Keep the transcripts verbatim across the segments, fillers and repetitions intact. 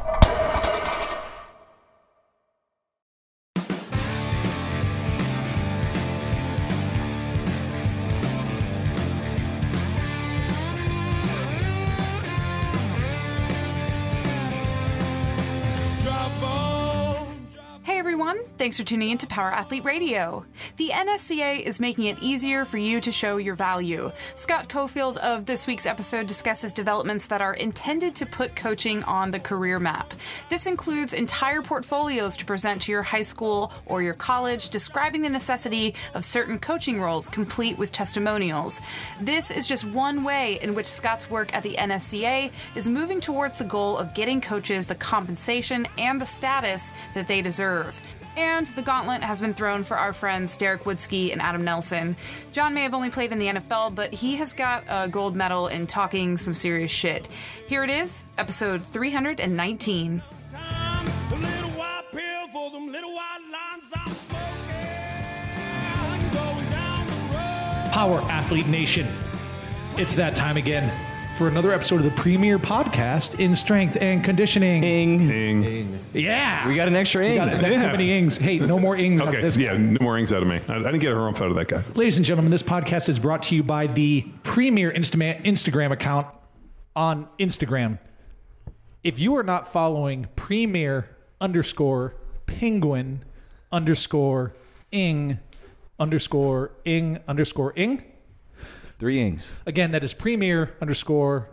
Thanks for tuning in to Power Athlete Radio. The N S C A is making it easier for you to show your value. Scott Caulfield of this week's episode discusses developments that are intended to put coaching on the career map. This includes entire portfolios to present to your high school or your college, describing the necessity of certain coaching roles, complete with testimonials. This is just one way in which Scott's work at the N S C A is moving towards the goal of getting coaches the compensation and the status that they deserve. And the gauntlet has been thrown for our friends Derek Woodsky and Adam Nelson. John may have only played in the N F L, but he has got a gold medal in talking some serious shit. Here it is, episode three hundred nineteen. Power Athlete Nation, it's that time again for another episode of the premier podcast in strength and conditioning. Ing. Ing. Ing. Yeah. We got an extra ing. Got, that's Yeah. too many ings. Hey, no more ings Okay, on this yeah, guy. no more ings out of me. I, I didn't get a harumph out of that guy. Ladies and gentlemen, this podcast is brought to you by the premier Insta- Instagram account on Instagram. If you are not following premier underscore penguin underscore ing underscore ing underscore ing, Three ings. again, that is premier underscore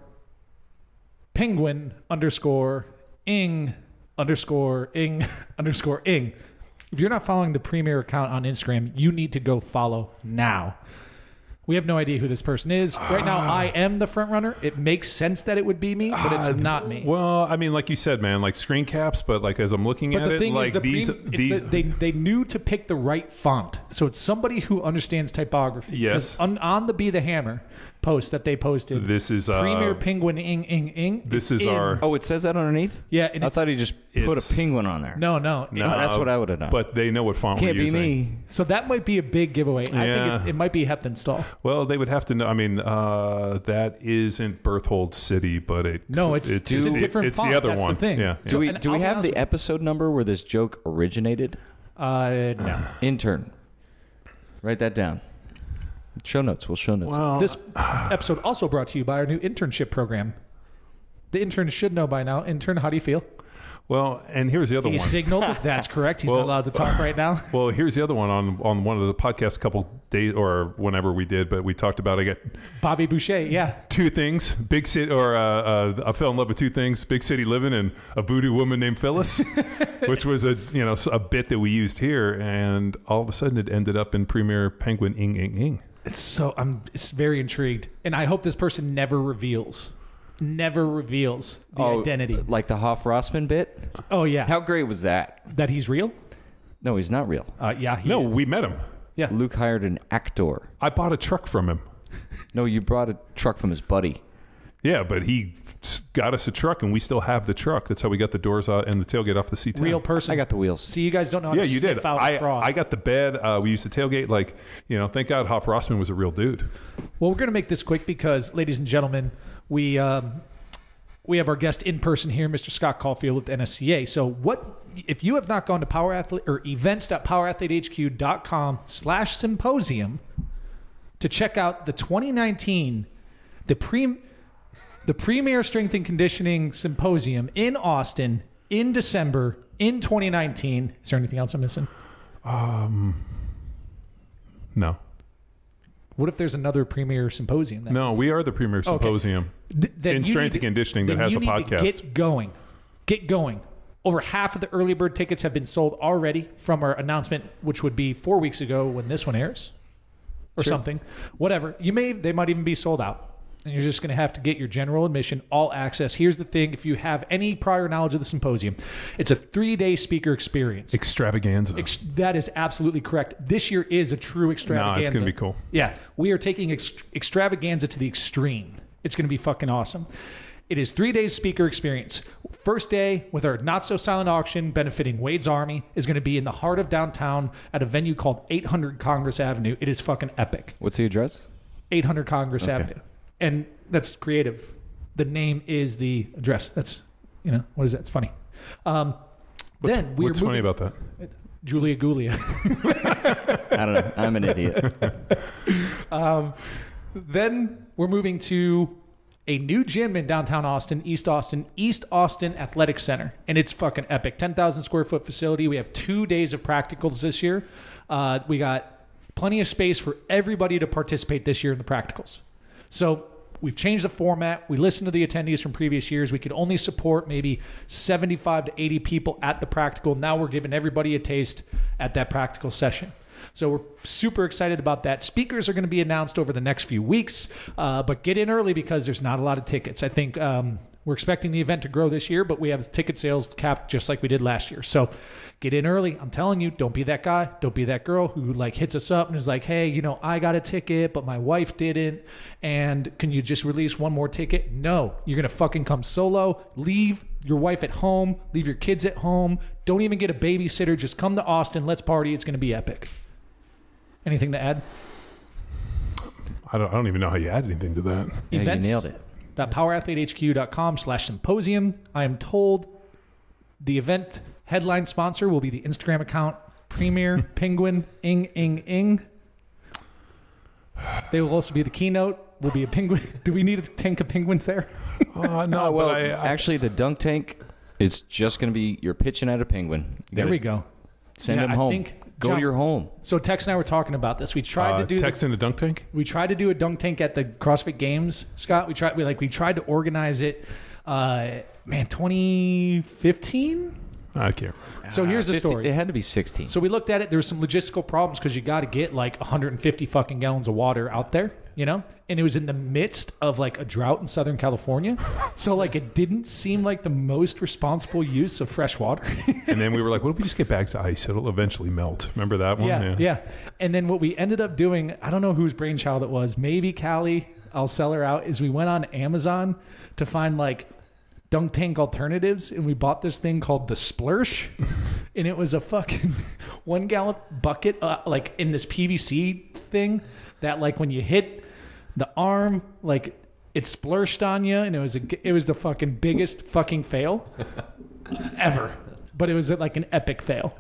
penguin underscore ing underscore ing underscore ing. If you're not following the premier account on Instagram, you need to go follow now. We have no idea who this person is. Right now, I am the front runner. It makes sense that it would be me, but it's Uh, not me. Well, I mean, like you said, man, like screen caps, but like as I'm looking But at the it, thing like is, the these, pre- it's these, the, they they knew to pick the right font, so it's somebody who understands typography. Yes. 'Cause On, on the Be the Hammer post that they posted, this is uh, Premier Penguin ing ing ing. This it's is in- our. Oh, it says that underneath? yeah. And I it's, thought he just put it's- a penguin on there. no, no, No, Oh, that's what I would have done. But they know what font Can't we're be using. me. So that might be a big giveaway. I Yeah. think it, it might be Heptonstall. Well, they would have to know. I mean, uh, that isn't Berthold City, but it. No, it's- it's a the- different It's font. the other That's the one. thing. Yeah. Do we and do we I'll be have honest the with- episode number where this joke originated? Uh, no. Intern. Write that down. Show notes. We'll show notes. Well, This episode also brought to you by our new internship program. The intern should know by now. Intern, how do you feel? well, and here's the other He one. signaled. That's correct. He's Well- not allowed to talk right now. Well, here's the other one on on one of the podcasts a couple days or whenever we did, but we talked about I get Bobby Boucher, yeah. two things, big city, or uh, uh, I fell in love with two things: big city living and a voodoo woman named Phyllis, which was a you know a bit that we used here, and all of a sudden it ended up in Premier Penguin ing ing ing. It's so I'm it's very intrigued. And I hope this person never reveals. Never reveals the oh, identity. Like the Hoff Rossman bit? Oh yeah. How great was that? that he's real? No, he's not real. Uh, yeah, he No, is. we met him. yeah. Luke hired an actor. I bought a truck from him. No, you brought a truck from his buddy. Yeah, but he s- got us a truck, and we still have the truck. That's how we got the doors out and the tailgate off the C ten. Real person. I got the wheels. So you guys don't know how Yeah, to you sniff did. out I, a fraud. I got the bed. Uh, we used the tailgate. Like, you know, thank God Hoff Rossman was a real dude. Well, we're going to make this quick because, ladies and gentlemen, we um, we have our guest in person here, Mister Scott Caulfield with N S C A. So what if you have not gone to Power Athlete or events dot power athlete h q dot com slash symposium to check out the twenty nineteen the pre the premier strength and conditioning symposium in Austin in December in twenty nineteen. Is there anything else I'm missing? No. What if there's another premier symposium? Then? No, we are the premier symposium Th- then in you strength need and to- conditioning that then has you a need to podcast. Get going. Get going. Over half of the early bird tickets have been sold already from our announcement, which would be four weeks ago when this one airs or Sure. something. Whatever. You may, they might even be sold out. And you're just going to have to get your general admission, all access. Here's the thing. If you have any prior knowledge of the symposium, it's a three-day speaker experience. Extravaganza. Ex- that is absolutely correct. This year is a true extravaganza. No, it's going to be cool. Yeah, we are taking ex- extravaganza to the extreme. It's going to be fucking awesome. It is three days speaker experience. First day with our not so silent auction benefiting Wade's Army is going to be in the heart of downtown at a venue called eight hundred Congress Avenue. It is fucking epic. What's the address? eight hundred Congress Okay. Avenue. And that's creative. The name is the address. That's, you know, what is that? It's funny. Um, What's, then we're what's funny moving, about that? Julia Gulia. I don't know. I'm an idiot. um, then we're moving to a new gym in downtown Austin, East Austin, East Austin Athletic Center. And it's fucking epic. ten thousand square foot facility. We have two days of practicals this year. Uh, we got plenty of space for everybody to participate this year in the practicals. So we've changed the format. We listened to the attendees from previous years. We could only support maybe seventy-five to eighty people at the practical. Now we're giving everybody a taste at that practical session. So we're super excited about that. Speakers are going to be announced over the next few weeks, uh, but get in early because there's not a lot of tickets. I think um, we're expecting the event to grow this year, but we have ticket sales capped just like we did last year. So get in early. I'm telling you, don't be that guy. Don't be that girl who like hits us up and is like, hey, you know, I got a ticket, but my wife didn't. And can you just release one more ticket? No, you're going to fucking come solo. Leave your wife at home. Leave your kids at home. Don't even get a babysitter. Just come to Austin. Let's party. It's going to be epic. Anything to add? I don't, I don't even know how you add anything to that. Yeah, Events. you nailed it. powerathlete.hq.com slash symposium. I am told the event headline sponsor will be the Instagram account Premier Penguin Ing Ing Ing. They will also be the keynote. Will be a penguin. Do we need a tank of penguins there? Uh, no, Oh, well, but I, I, actually, the dunk tank, it's just going to be, you're pitching at a penguin. You There gotta we go. Send Yeah, him I home. think- Go John- to your home. So Tex and I were talking about this. We tried uh, to do text the, in a dunk tank. we tried to do a dunk tank at the CrossFit Games, Scott. We tried we like we tried to organize it. Uh, man, twenty fifteen. I can't. So here's the fifteen story. It had to be sixteen. So we looked at it. There were some logistical problems because you got to get like one hundred fifty fucking gallons of water out there, you know? And it was in the midst of like a drought in Southern California. So like it didn't seem like the most responsible use of fresh water. And then we were like, what if we just get bags of ice? It'll eventually melt. Remember that one? yeah, yeah. And then what we ended up doing, I don't know whose brainchild it was, maybe Callie, I'll sell her out, is we went on Amazon to find like dunk tank alternatives, and we bought this thing called the Splursh, and it was a fucking one gallon bucket uh, like in this P V C thing that like when you hit the arm like it splurged on you, and it was a it was the fucking biggest fucking fail ever, but it was like an epic fail.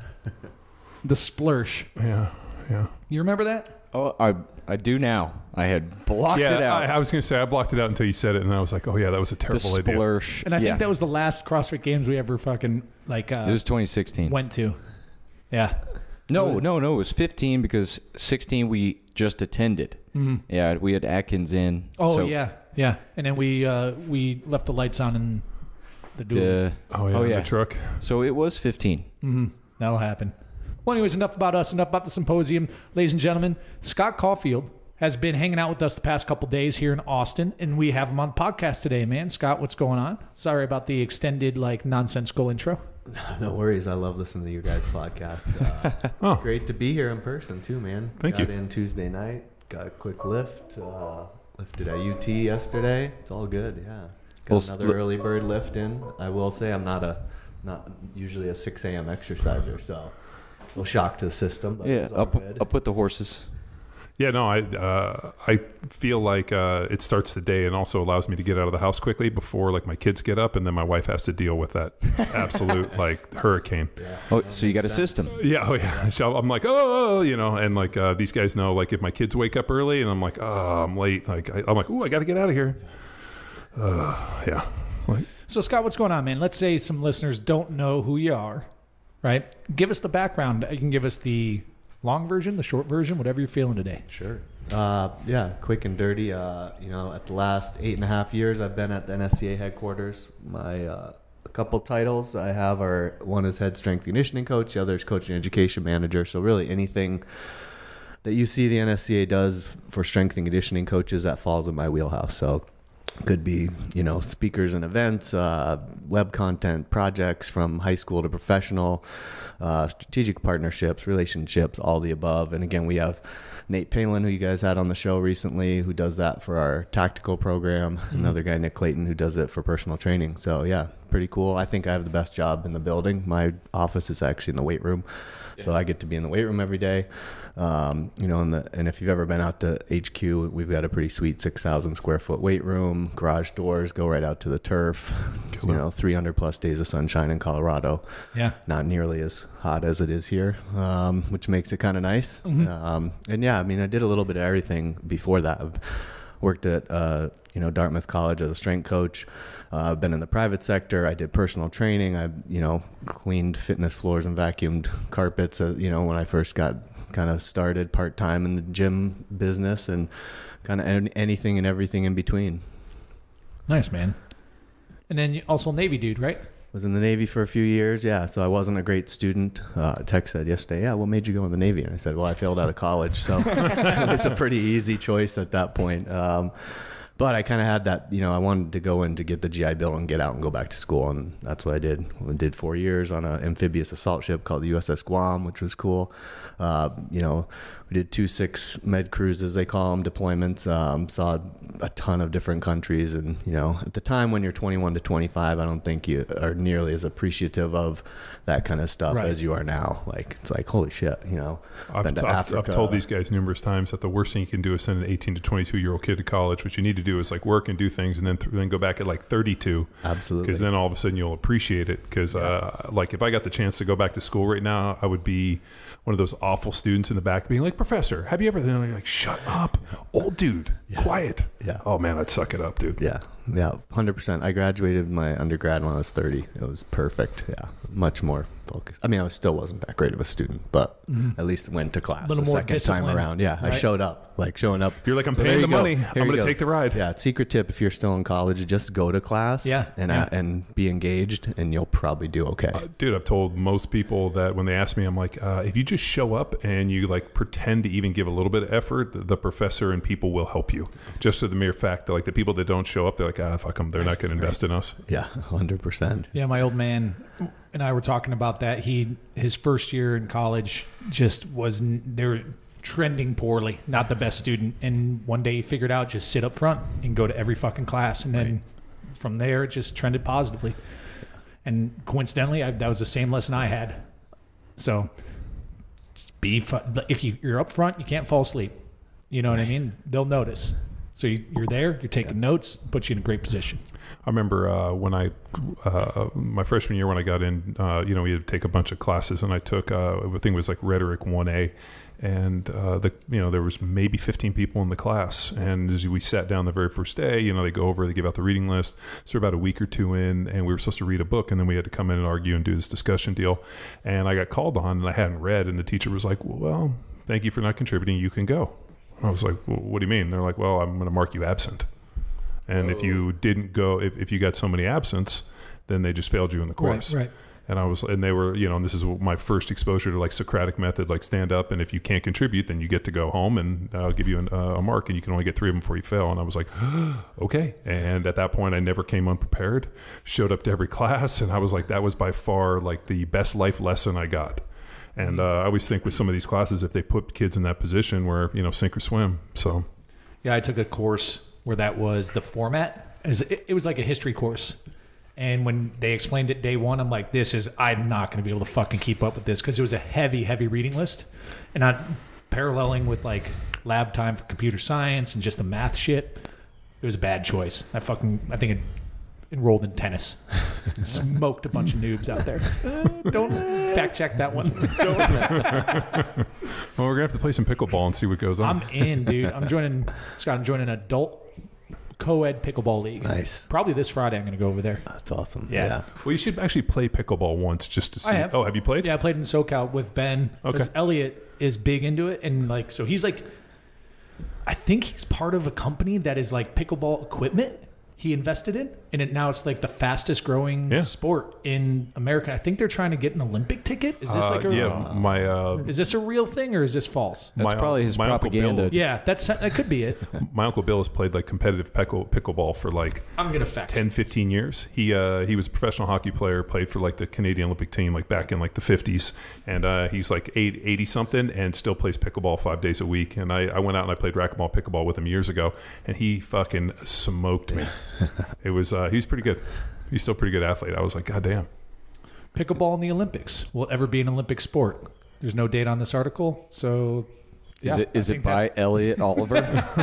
The Splursh. Yeah, yeah. You remember that? Oh, I I do now. I had blocked yeah, it out. I, I was going to say, I blocked it out until you said it, and I was like, oh, yeah, that was a the terrible idea. splursh. And I yeah. think that was the last CrossFit Games we ever fucking like uh, It was twenty sixteen. went to. Yeah. No, no, no. It was fifteen because sixteen we just attended. Mm-hmm. Yeah, we had Atkins in. Oh so yeah, yeah. And then we uh, we left the lights on in the duel. The, Oh, yeah, Oh, yeah. the truck. so it was fifteen. Mm-hmm. That'll happen. Well, anyways, enough about us. Enough about the symposium, ladies and gentlemen. Scott Caulfield has been hanging out with us the past couple days here in Austin, and we have him on the podcast today, man. Scott, what's going on? Sorry about the extended, like, nonsensical intro. No worries. I love listening to you guys' podcast. Uh, Oh. Great to be here in person too, man. Thank got you. in Tuesday night. Got a quick lift. Uh, lifted at U T yesterday. It's all good. Yeah. Got Well, s- another look- early bird lift in. I will say I'm not a not usually a six a.m. exerciser, so a little shock to the system. But Yeah, it was all up good. up with the horses. Yeah, no, I uh, I feel like uh, it starts the day and also allows me to get out of the house quickly before like my kids get up, and then my wife has to deal with that absolute like hurricane. Yeah, Oh, that so you got a makes sense. system. Yeah, oh yeah. So I'm like, oh, you know, and like uh, these guys know, like if my kids wake up early and I'm like, oh, I'm late, like I, I'm like, oh, I got to get out of here. Uh, yeah, like, So, Scott, what's going on, man? Let's say some listeners don't know who you are, right? Give us the background. You can give us the long version, the short version, whatever you're feeling today. Sure. Uh, yeah, quick and dirty. Uh, you know, at the last eight and a half years, I've been at the N S C A headquarters. My uh, a couple titles I have are one is head strength and conditioning coach, the other is coaching education manager. So really anything that you see the N S C A does for strength and conditioning coaches, that falls in my wheelhouse. So could be, you know, speakers and events, uh, web content, projects from high school to professional, uh, strategic partnerships, relationships, all the above. And again, we have Nate Palin, who you guys had on the show recently, who does that for our tactical program. Mm-hmm. Another guy, Nick Clayton, who does it for personal training. So yeah, pretty cool. I think I have the best job in the building. My office is actually in the weight room. Yeah. So I get to be in the weight room every day. Um, you know, and, the, and if you've ever been out to H Q, we've got a pretty sweet six thousand square foot weight room, garage doors, go right out to the turf, cool. You know, three hundred plus days of sunshine in Colorado. Yeah. Not nearly as hot as it is here, um, which makes it kind of nice. Mm-hmm. Um, and yeah, I mean, I did a little bit of everything before that. I've worked at, uh, you know, Dartmouth College as a strength coach. Uh, I've been in the private sector. I did personal training. I, you know, cleaned fitness floors and vacuumed carpets, uh, you know, when I first got kind of started part-time in the gym business, and kind of anything and everything in between. Nice, man. And then you also Navy dude, right? Was in the Navy for a few years, yeah. So I wasn't a great student. Uh, Tech said yesterday, yeah, what made you go in the Navy? And I said, well, I failed out of college. So it was a pretty easy choice at that point. Um, But I kind of had that, you know, I wanted to go in to get the G I Bill and get out and go back to school. And that's what I did. I did four years on an amphibious assault ship called the U S S Guam, which was cool. Uh, you know, we did two six med cruises, they call them, deployments. Um, saw a ton of different countries. And, you know, at the time when you're twenty-one to twenty-five, I don't think you are nearly as appreciative of that kind of stuff right. as you are now. Like, it's like, holy shit, you know. I've, been to t- I've, Africa. I've told these guys numerous times that the worst thing you can do is send an eighteen to twenty-two year old kid to college. What you need to do is like work and do things, and then th- then go back at like thirty-two. Absolutely. Because then all of a sudden you'll appreciate it. Because yeah. uh, like if I got the chance to go back to school right now, I would be one of those awful students in the back being like, Professor, have you ever? And they're like, shut up, old dude, yeah. quiet. Yeah. Oh man, I'd suck it up, dude. Yeah. Yeah. one hundred percent. I graduated my undergrad when I was thirty. It was perfect. Yeah. Much more focused. I mean, I was, still wasn't that great of a student, but mm-hmm. at least went to class the second time around. Yeah. Right? I showed up, like showing up. You're like, I'm so paying the go. money. Here I'm going to go. take the ride. Yeah. Secret tip. If you're still in college, just go to class yeah. and, yeah. Uh, and be engaged, and you'll probably do okay. Uh, dude, I've told most people that when they ask me, I'm like, uh, if you just show up and you like pretend to even give a little bit of effort, the, the professor and people will help you. Just for the mere fact that like the people that don't show up, they're like, ah, fuck them. They're not going to invest right. in us. Yeah. one hundred percent. Yeah. My old man and I were talking about that. He, his first year in college just was, they were trending poorly, not the best student. And one day he figured out just sit up front and go to every fucking class. And then right. from there, it just trended positively. And coincidentally, I, that was the same lesson I had. So be, fu- if you, you're up front, you can't fall asleep. You know what right. I mean? They'll notice. So you, you're there, you're taking yeah. notes, puts you in a great position. I remember uh, when I, uh, my freshman year when I got in, uh, you know, we had to take a bunch of classes, and I took, uh, I think it was like Rhetoric one A, and uh, the, you know, there was maybe fifteen people in the class, and as we sat down the very first day, you know, they go over, they give out the reading list. So about a week or two in, and we were supposed to read a book, and then we had to come in and argue and do this discussion deal, and I got called on, and I hadn't read, and the teacher was like, well, thank you for not contributing, you can go. I was like, well, what do you mean? They're like, well, I'm going to mark you absent. And oh. if you didn't go, if, if you got so many absents, then they just failed you in the course. Right, right. And I was, and they were, you know, and this is my first exposure to like Socratic method, like stand up, and if you can't contribute, then you get to go home, and I'll give you an, uh, a mark, and you can only get three of them before you fail. And I was like, okay. And at that point, I never came unprepared. Showed up to every class, and I was like, that was by far like the best life lesson I got. And uh, I always think with some of these classes, if they put kids in that position where, you know, sink or swim. So, yeah, I took a course where that was the format. It was like a history course. And when they explained it day one, I'm like, this is, I'm not going to be able to fucking keep up with this, because it was a heavy, heavy reading list. And not paralleling with like lab time for computer science and just the math shit. It was a bad choice. I fucking, I think it enrolled in tennis. Smoked a bunch of noobs out there. Uh, don't fact check that one. Well, we're gonna have to play some pickleball and see what goes on. I'm in, dude. I'm joining, Scott. I'm joining an adult co-ed pickleball league. Nice. Probably this Friday. I'm gonna go over there. That's awesome. Yeah. yeah. Well, you should actually play pickleball once just to see. I have. Oh, have you played? Yeah, I played in SoCal with Ben. Okay. Because Elliot is big into it, and like, so he's like, I think he's part of a company that is like pickleball equipment he invested in, and it now it's like the fastest growing yeah. sport in America. I think they're trying to get an Olympic ticket. Is this uh, like a yeah? My uh, is this a real thing or is this false? That's my, probably his my propaganda. Bill, Yeah, that's that could be it. My Uncle Bill has played like competitive pickle, pickleball for like I'm gonna fact ten, fifteen years. He uh, he was a professional hockey player, played for like the Canadian Olympic team like back in like the fifties, and uh, he's like eight, eighty something and still plays pickleball five days a week. And I, I went out and I played racquetball pickleball with him years ago, and he fucking smoked me. It was uh, he was pretty good. he's still a pretty good athlete. I was like, God damn. Pickleball in the Olympics. Will it ever be an Olympic sport? There's no date on this article, so yeah. Is it, is I it think by that- Elliot Oliver?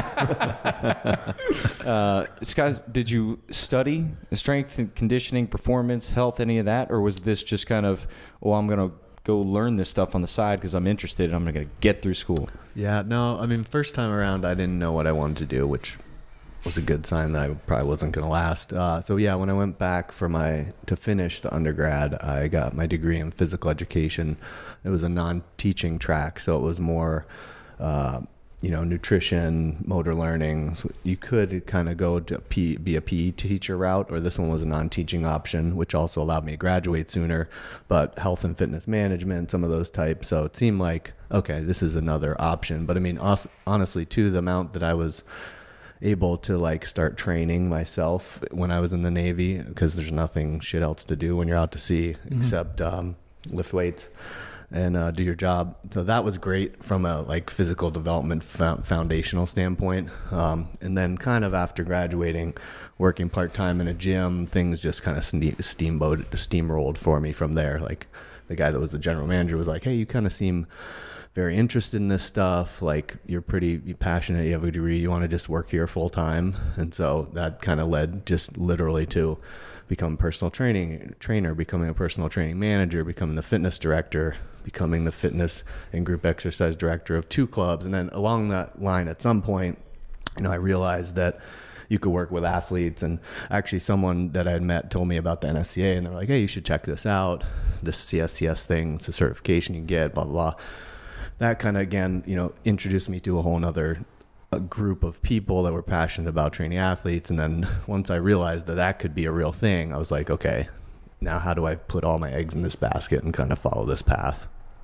uh, Scott, did you study strength and conditioning, performance, health, any of that? Or was this just kind of, oh, I'm going to go learn this stuff on the side because I'm interested and I'm going to get through school? Yeah, no, I mean, first time around, I didn't know what I wanted to do, which was a good sign that I probably wasn't going to last. Uh, so yeah, when I went back for my to finish the undergrad, I got my degree in physical education. It was a non-teaching track, so it was more, uh, you know, nutrition, motor learning. So you could kind of go to P, be a P E teacher route, or this one was a non-teaching option, which also allowed me to graduate sooner. But health and fitness management, some of those types. So it seemed like, okay, this is another option. But I mean, honestly, too, the amount that I was able to like start training myself when I was in the Navy, because there's nothing shit else to do when you're out to sea mm-hmm. except um, lift weights and uh, do your job. So that was great from a like physical development fo- foundational standpoint. Um, and then kind of after graduating, working part-time in a gym, things just kind of ste- steamboat steamrolled for me from there. Like the guy that was the general manager was like, hey, you kind of seem very interested in this stuff. Like you're pretty passionate, you have a degree, you want to just work here full time. And so that kind of led just literally to become personal training trainer, becoming a personal training manager, becoming the fitness director, becoming the fitness and group exercise director of two clubs. And then along that line, at some point, you know, I realized that you could work with athletes. And actually someone that I had met told me about the N S C A, and they're like, hey, you should check this out. This C S C S thing, it's a certification you can get, blah, blah, blah. That kind of, again, you know, introduced me to a whole nother a group of people that were passionate about training athletes. And then once I realized that that could be a real thing, I was like, okay, now how do I put all my eggs in this basket and kind of follow this path?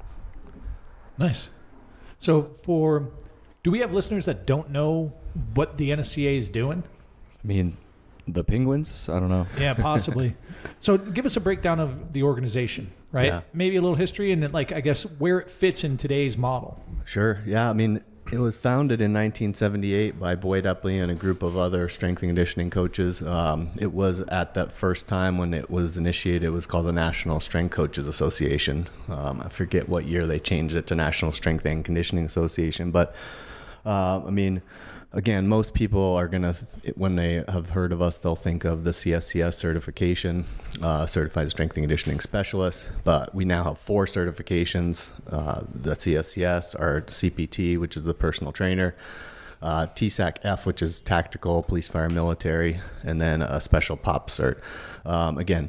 Nice. So for, do we have listeners that don't know what the N S C A is doing? I mean, the Penguins? I don't know. Yeah, possibly. So give us a breakdown of the organization, right? Yeah. Maybe a little history and then, like, I guess where it fits in today's model. Sure. Yeah. I mean, it was founded in nineteen seventy-eight by Boyd Epley and a group of other strength and conditioning coaches. Um, it was at that first time when it was initiated, it was called the National Strength Coaches Association. Um, I forget what year they changed it to National Strength and Conditioning Association. But, uh, I mean, again, most people are going to, when they have heard of us, they'll think of the C S C S certification, uh, Certified Strength and Conditioning Specialist. But we now have four certifications. Uh, the C S C S, our C P T, which is the personal trainer, uh, T S A C F, which is tactical, police, fire, military, and then a special pop cert. Um, again,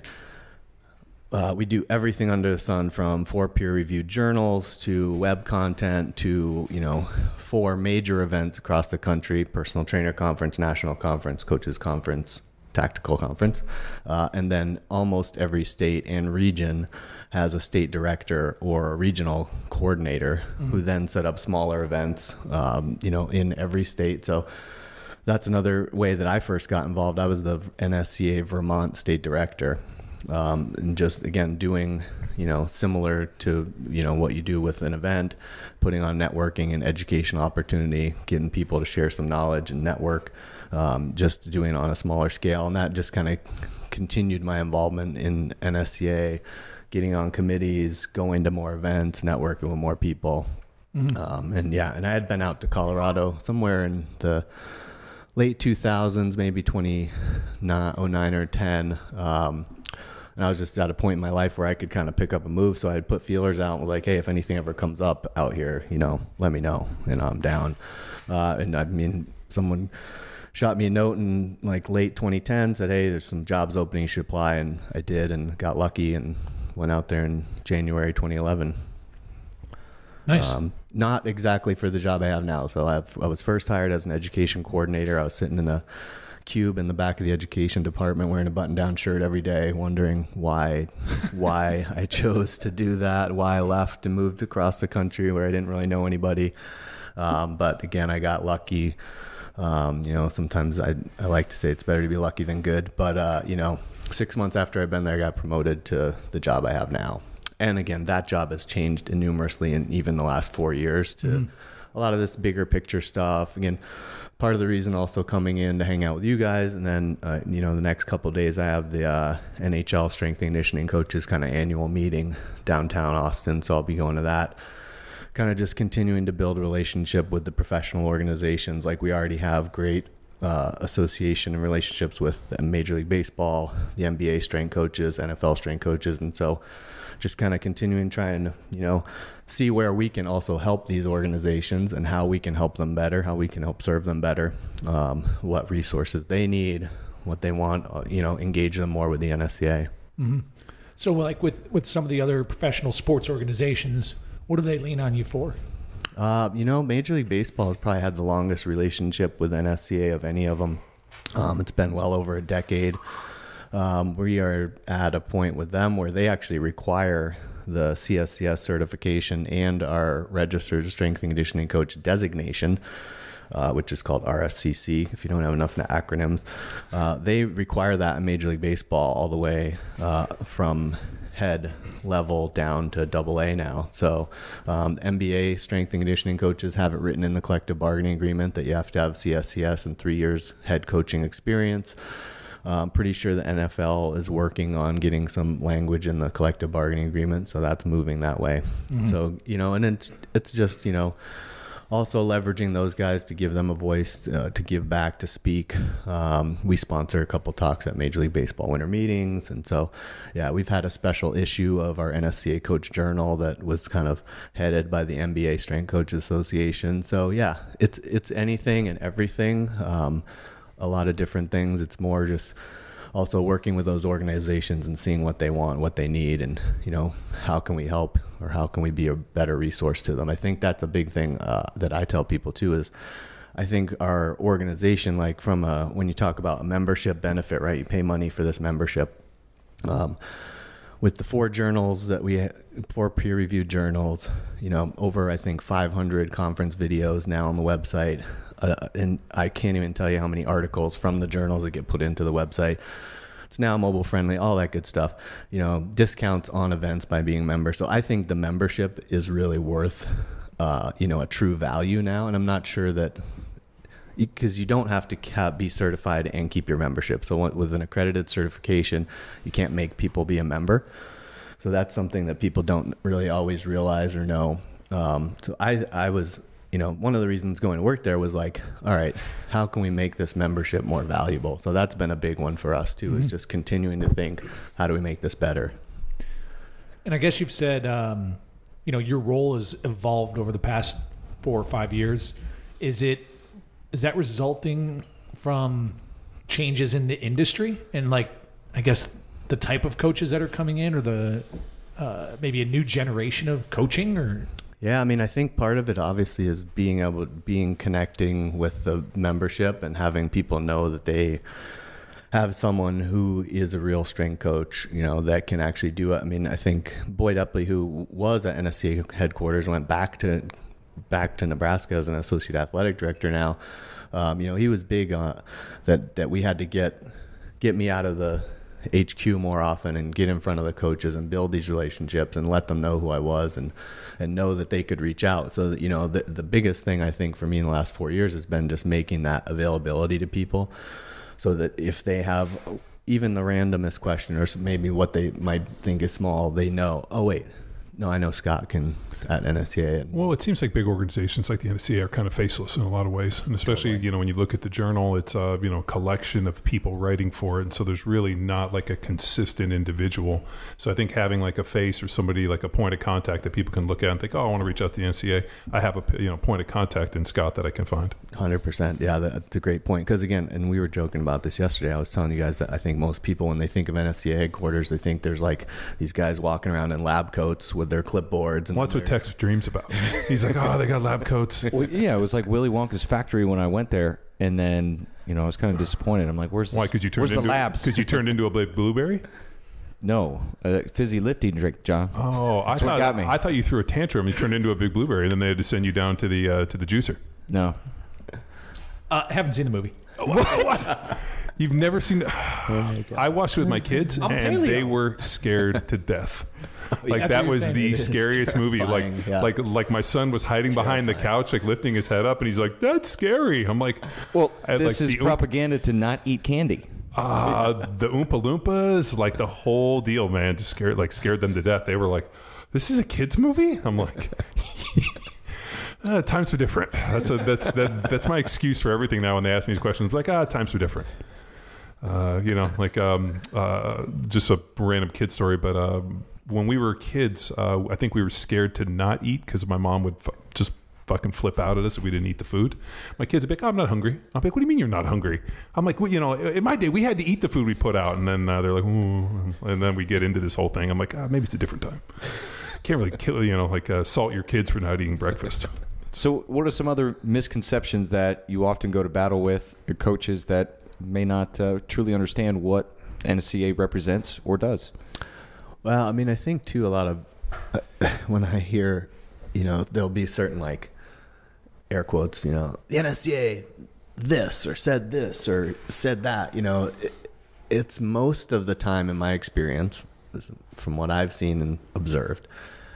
Uh, we do everything under the sun, from four peer-reviewed journals to web content to, you know, four major events across the country: personal trainer conference, national conference, coaches conference, tactical conference. Uh, and then almost every state and region has a state director or a regional coordinator mm-hmm. who then set up smaller events, um, you know, in every state. So that's another way that I first got involved. I was the N S C A Vermont state director. Um, and just, again, doing, you know, similar to, you know, what you do with an event, putting on networking and educational opportunity, getting people to share some knowledge and network, um, just doing it on a smaller scale. And that just kind of continued my involvement in N S C A, getting on committees, going to more events, networking with more people. Mm-hmm. Um, and yeah, and I had been out to Colorado somewhere in the late two thousands, maybe twenty oh nine or ten. Um, And I was just at a point in my life where I could kind of pick up and move. So I'd put feelers out and was like, hey, if anything ever comes up out here, you know, let me know. And I'm down. Uh, and I mean, someone shot me a note in like late twenty ten, said, hey, there's some jobs opening, you should apply. And I did, and got lucky and went out there in January twenty eleven. Nice. Um, not exactly for the job I have now. So I've, I was first hired as an education coordinator. I was sitting in a cube in the back of the education department wearing a button-down shirt every day, wondering why why I chose to do that, why I left and moved across the country where I didn't really know anybody. Um, but again, I got lucky. Um, you know, sometimes I, I like to say it's better to be lucky than good. But, uh, you know, six months after I've been there, I got promoted to the job I have now. And again, that job has changed innumerously in even the last four years to mm. a lot of this bigger picture stuff. Again, part of the reason also coming in to hang out with you guys. And then, uh, you know, the next couple of days I have the uh, N H L strength and conditioning coaches kind of annual meeting downtown Austin. So I'll be going to that. Kind of just continuing to build a relationship with the professional organizations. Like we already have great uh, association and relationships with Major League Baseball, the N B A strength coaches, N F L strength coaches. And so just kind of continuing trying to, you know, see where we can also help these organizations and how we can help them better, how we can help serve them better, um, what resources they need, what they want, uh, you know, engage them more with the N S C A. Mm-hmm. So like with, with some of the other professional sports organizations, what do they lean on you for? Uh, you know, Major League Baseball has probably had the longest relationship with N S C A of any of them. Um, it's been well over a decade. Um, we are at a point with them where they actually require the C S C S certification and our registered strength and conditioning coach designation, uh, which is called R S C C, if you don't have enough acronyms. Uh, they require that in Major League Baseball all the way uh, from head level down to double A now. So um, N B A strength and conditioning coaches have it written in the collective bargaining agreement that you have to have C S C S and three years head coaching experience. I'm pretty sure the N F L is working on getting some language in the collective bargaining agreement, so that's moving that way. Mm-hmm. So, you know, and it's, it's just, you know, also leveraging those guys to give them a voice, uh, to give back, to speak. Um, we sponsor a couple talks at Major League Baseball winter meetings. And so, yeah, we've had a special issue of our N S C A Coach Journal that was kind of headed by the N B A Strength Coaches Association. So, yeah, it's it's anything and everything, um, a lot of different things. It's more just also working with those organizations and seeing what they want, what they need, and, you know, how can we help or how can we be a better resource to them. I think that's a big thing uh, that I tell people too is I think our organization, like from a, when you talk about a membership benefit, right, you pay money for this membership. Um, with the four journals that we, four peer-reviewed journals, you know, over I think five hundred conference videos now on the website. Uh, and I can't even tell you how many articles from the journals that get put into the website. It's now mobile friendly, all that good stuff. You know, discounts on events by being a member. So I think the membership is really worth, uh, you know, a true value now. And I'm not sure that, because you don't have to have, be certified and keep your membership. So with an accredited certification, you can't make people be a member. So that's something that people don't really always realize or know. Um, so I, I was... You know, one of the reasons going to work there was like, all right, how can we make this membership more valuable? So that's been a big one for us too, mm-hmm. is just continuing to think, how do we make this better? And I guess you've said, um, you know, your role has evolved over the past four or five years. Is it, is that resulting from changes in the industry and like, I guess the type of coaches that are coming in or the, uh, maybe a new generation of coaching or? Yeah, I mean, I think part of it obviously is being able, being connecting with the membership and having people know that they have someone who is a real strength coach, you know, that can actually do it. I mean, I think Boyd Upley, who was at N S C A headquarters, went back to back to Nebraska as an associate athletic director now. Um, you know, he was big on that that we had to get get me out of the H Q more often and get in front of the coaches and build these relationships and let them know who I was and and know that they could reach out. So that, you know, the the biggest thing I think for me in the last four years has been just making that availability to people so that if they have even the randomest question or maybe what they might think is small, they know, oh wait, no, I know Scott can at N S C A. And well, it seems like big organizations like the N S C A are kind of faceless in a lot of ways, and especially totally. You know, when you look at the journal, it's a you know collection of people writing for it, and so there's really not like a consistent individual. So I think having like a face or somebody like a point of contact that people can look at and think, oh, I want to reach out to the N S C A. I have a you know point of contact in Scott that I can find. one hundred percent. Yeah, that's a great point. Because again, and we were joking about this yesterday. I was telling you guys that I think most people, when they think of N S C A headquarters, they think there's like these guys walking around in lab coats with their clipboards. And well, that's what Tex dreams about. He's like, oh, they got lab coats. Well, yeah, it was like Willy Wonka's factory when I went there, and then you know I was kind of disappointed. I'm like, where's why? Because you turned where's into the labs? Because you turned into a blueberry. No, a fizzy lifting drink, John. Oh, I That's thought what got me. I thought you threw a tantrum and you turned into a big blueberry, and then they had to send you down to the uh, to the juicer. No, uh, haven't seen the movie. What? You've never seen. I watched it with my kids, I'm and paleo. they were scared to death. Like That's that what you're was saying. the It is scariest movie. Like, terrifying, yeah. like, like my son was hiding behind the Terrifying. couch, like lifting his head up, and he's like, "That's scary." I'm like, Well, I- this like is the- propaganda to not eat candy. Uh, the Oompa Loompas, like the whole deal, man, just scared, like scared them to death. They were like, "This is a kids movie." I'm like, uh, "Times are different." That's a that's that that's my excuse for everything now. When they ask me these questions, like, "Ah, times are different." Uh, you know, like um, uh, just a random kid story, but um, when we were kids, uh, I think we were scared to not eat because my mom would f- just fucking flip out at us if we didn't eat the food. My kids would be like, "Oh, I'm not hungry." I'm like, "What do you mean you're not hungry?" I'm like, well, you know, in my day, we had to eat the food we put out. And then uh, they're like, "Ooh," and then we get into this whole thing. I'm like, ah, maybe it's a different time. Can't really kill, you know, like uh, salt your kids for not eating breakfast. So, what are some other misconceptions that you often go to battle with, your coaches that may not uh, truly understand what N S C A represents or does? Well, I mean, I think too a lot of uh, when I hear, you know, there'll be certain like air quotes, you know, the N S C A this or said this or said that, you know, it, it's most of the time in my experience, this- from what I've seen and observed,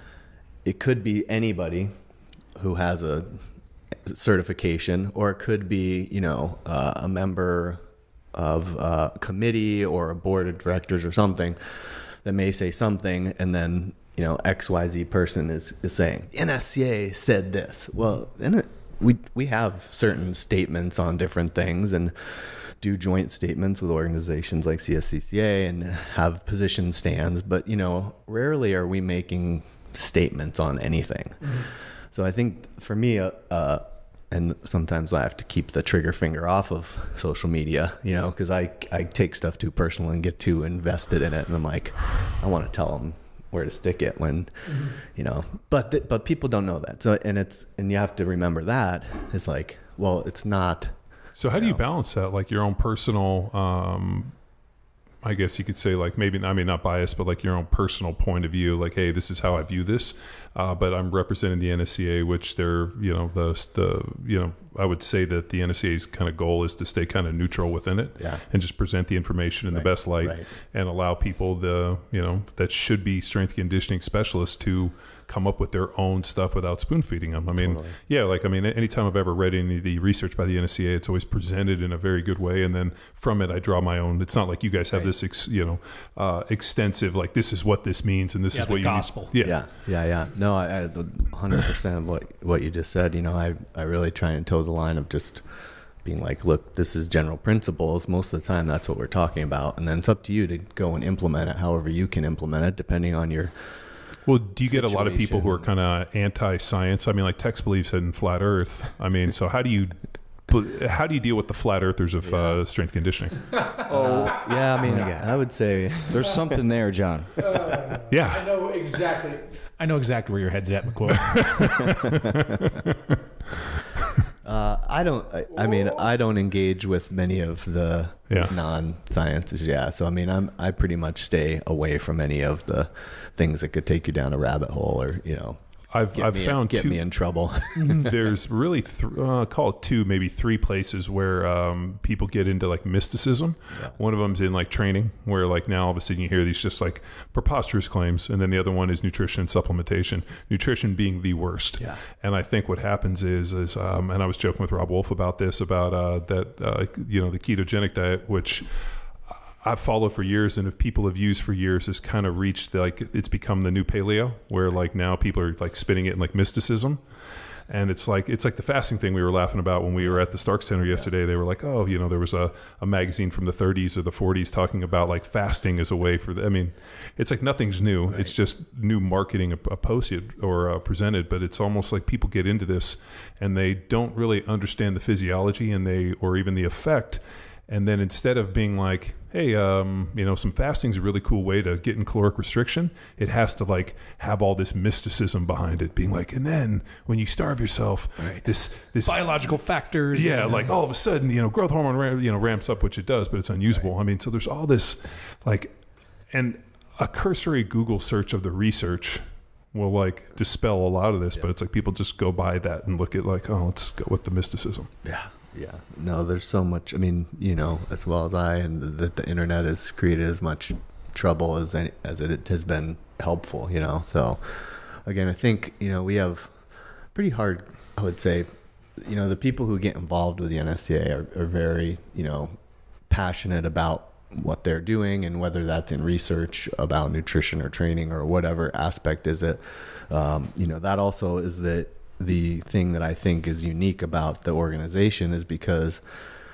it could be anybody who has a certification, or it could be, you know, uh, a member of a committee or a board of directors or something that may say something, and then, you know, X Y Z person is, is saying, the N S C A said this. Well, then it, we, we have certain statements on different things and do joint statements with organizations like C S C C A and have position stands, but, you know, rarely are we making statements on anything. Mm-hmm. So I think for me, uh, uh, and sometimes I have to keep the trigger finger off of social media, you know, because I, I take stuff too personal and get too invested in it. And I'm like, I want to tell them where to stick it when, mm-hmm. you know, but, th- but people don't know that. So, and it's, and you have to remember that it's like, well, it's not. So how do you know. balance that? Like your own personal, um, I guess you could say, like, maybe, I mean, not biased, but like your own personal point of view, like, hey, this is how I view this. Uh, but I'm representing the N S C A, which they're, you know, the, the, you know, I would say that the N S C A's kind of goal is to stay kind of neutral within it, Yeah. and just present the information in Right, the best light, right. and allow people, the, you know, that should be strength conditioning specialists to come up with their own stuff without spoon feeding them. I mean, Totally. yeah, like, I mean, anytime I've ever read any of the research by the N S C A, it's always presented in a very good way. And then from it, I draw my own. It's not like you guys have Right. this, ex, you know, uh, extensive, like, this is what this means. And this Yeah, is the what you gospel. need. Yeah, yeah, yeah. No, I, I one hundred percent of what what you just said. You know, I I really try and toe the line of just being like, look, this is general principles. Most of the time, that's what we're talking about, and then it's up to you to go and implement it however you can implement it, depending on your. Well, do you get a lot of people who are situation. kind of anti-science? I mean, like Tex believes in flat Earth. I mean, so how do you how do you deal with the flat earthers of uh, strength conditioning? Oh, yeah. I mean, again, I would say There's something there, John. Yeah. I know exactly. I know exactly where your head's at, McQuilkin. uh, I don't. I, I mean, I don't engage with many of the Yeah. non-sciences. Yeah. So I mean, I'm I pretty much stay away from any of the things that could take you down a rabbit hole, or you know. I've Get I've me, found get two, me in trouble. there's really th- uh, call it two, maybe three places where um, people get into like mysticism. Yeah. One of them's in like training, where like now all of a sudden you hear these just like preposterous claims, and then the other one is nutrition and supplementation. Nutrition being the worst. Yeah. And I think what happens is is um, and I was joking with Rob Wolf about this, about uh, that uh, you know, the ketogenic diet, which I've followed for years, and if people have used for years, has kind of reached the, like, it's become the new paleo, where like now people are like spinning it in like mysticism. And it's like, it's like the fasting thing we were laughing about when we were at the Stark Center yesterday. They were like, oh, you know, there was a, a magazine from the thirties or the forties talking about like fasting as a way for the, I mean, it's like nothing's new. Right. It's just new marketing posted or uh, presented, but it's almost like people get into this and they don't really understand the physiology and they, or even the effect. And then instead of being like, hey, um, you know, some fasting is a really cool way to get in caloric restriction, it has to like have all this mysticism behind it, being like, and then when you starve yourself, Right. this this Biological factors. yeah, and, like all of a sudden, you know, growth hormone ram, you know ramps up, which it does, but it's unusable. I mean, so there's all this, like, and a cursory Google search of the research will like dispel a lot of this, but it's like people just go by that and look at like, oh, let's go with the mysticism. Yeah. Yeah, no, there's so much. I mean, you know, as well as I, and that the internet has created as much trouble as any, as it has been helpful. You know, so again, I think you know we have pretty hard. I would say, you know, the people who get involved with the N S C A are, are very, you know, passionate about what they're doing, and whether that's in research about nutrition or training or whatever aspect is it. Um, you know, that also is the the thing that I think is unique about the organization, is because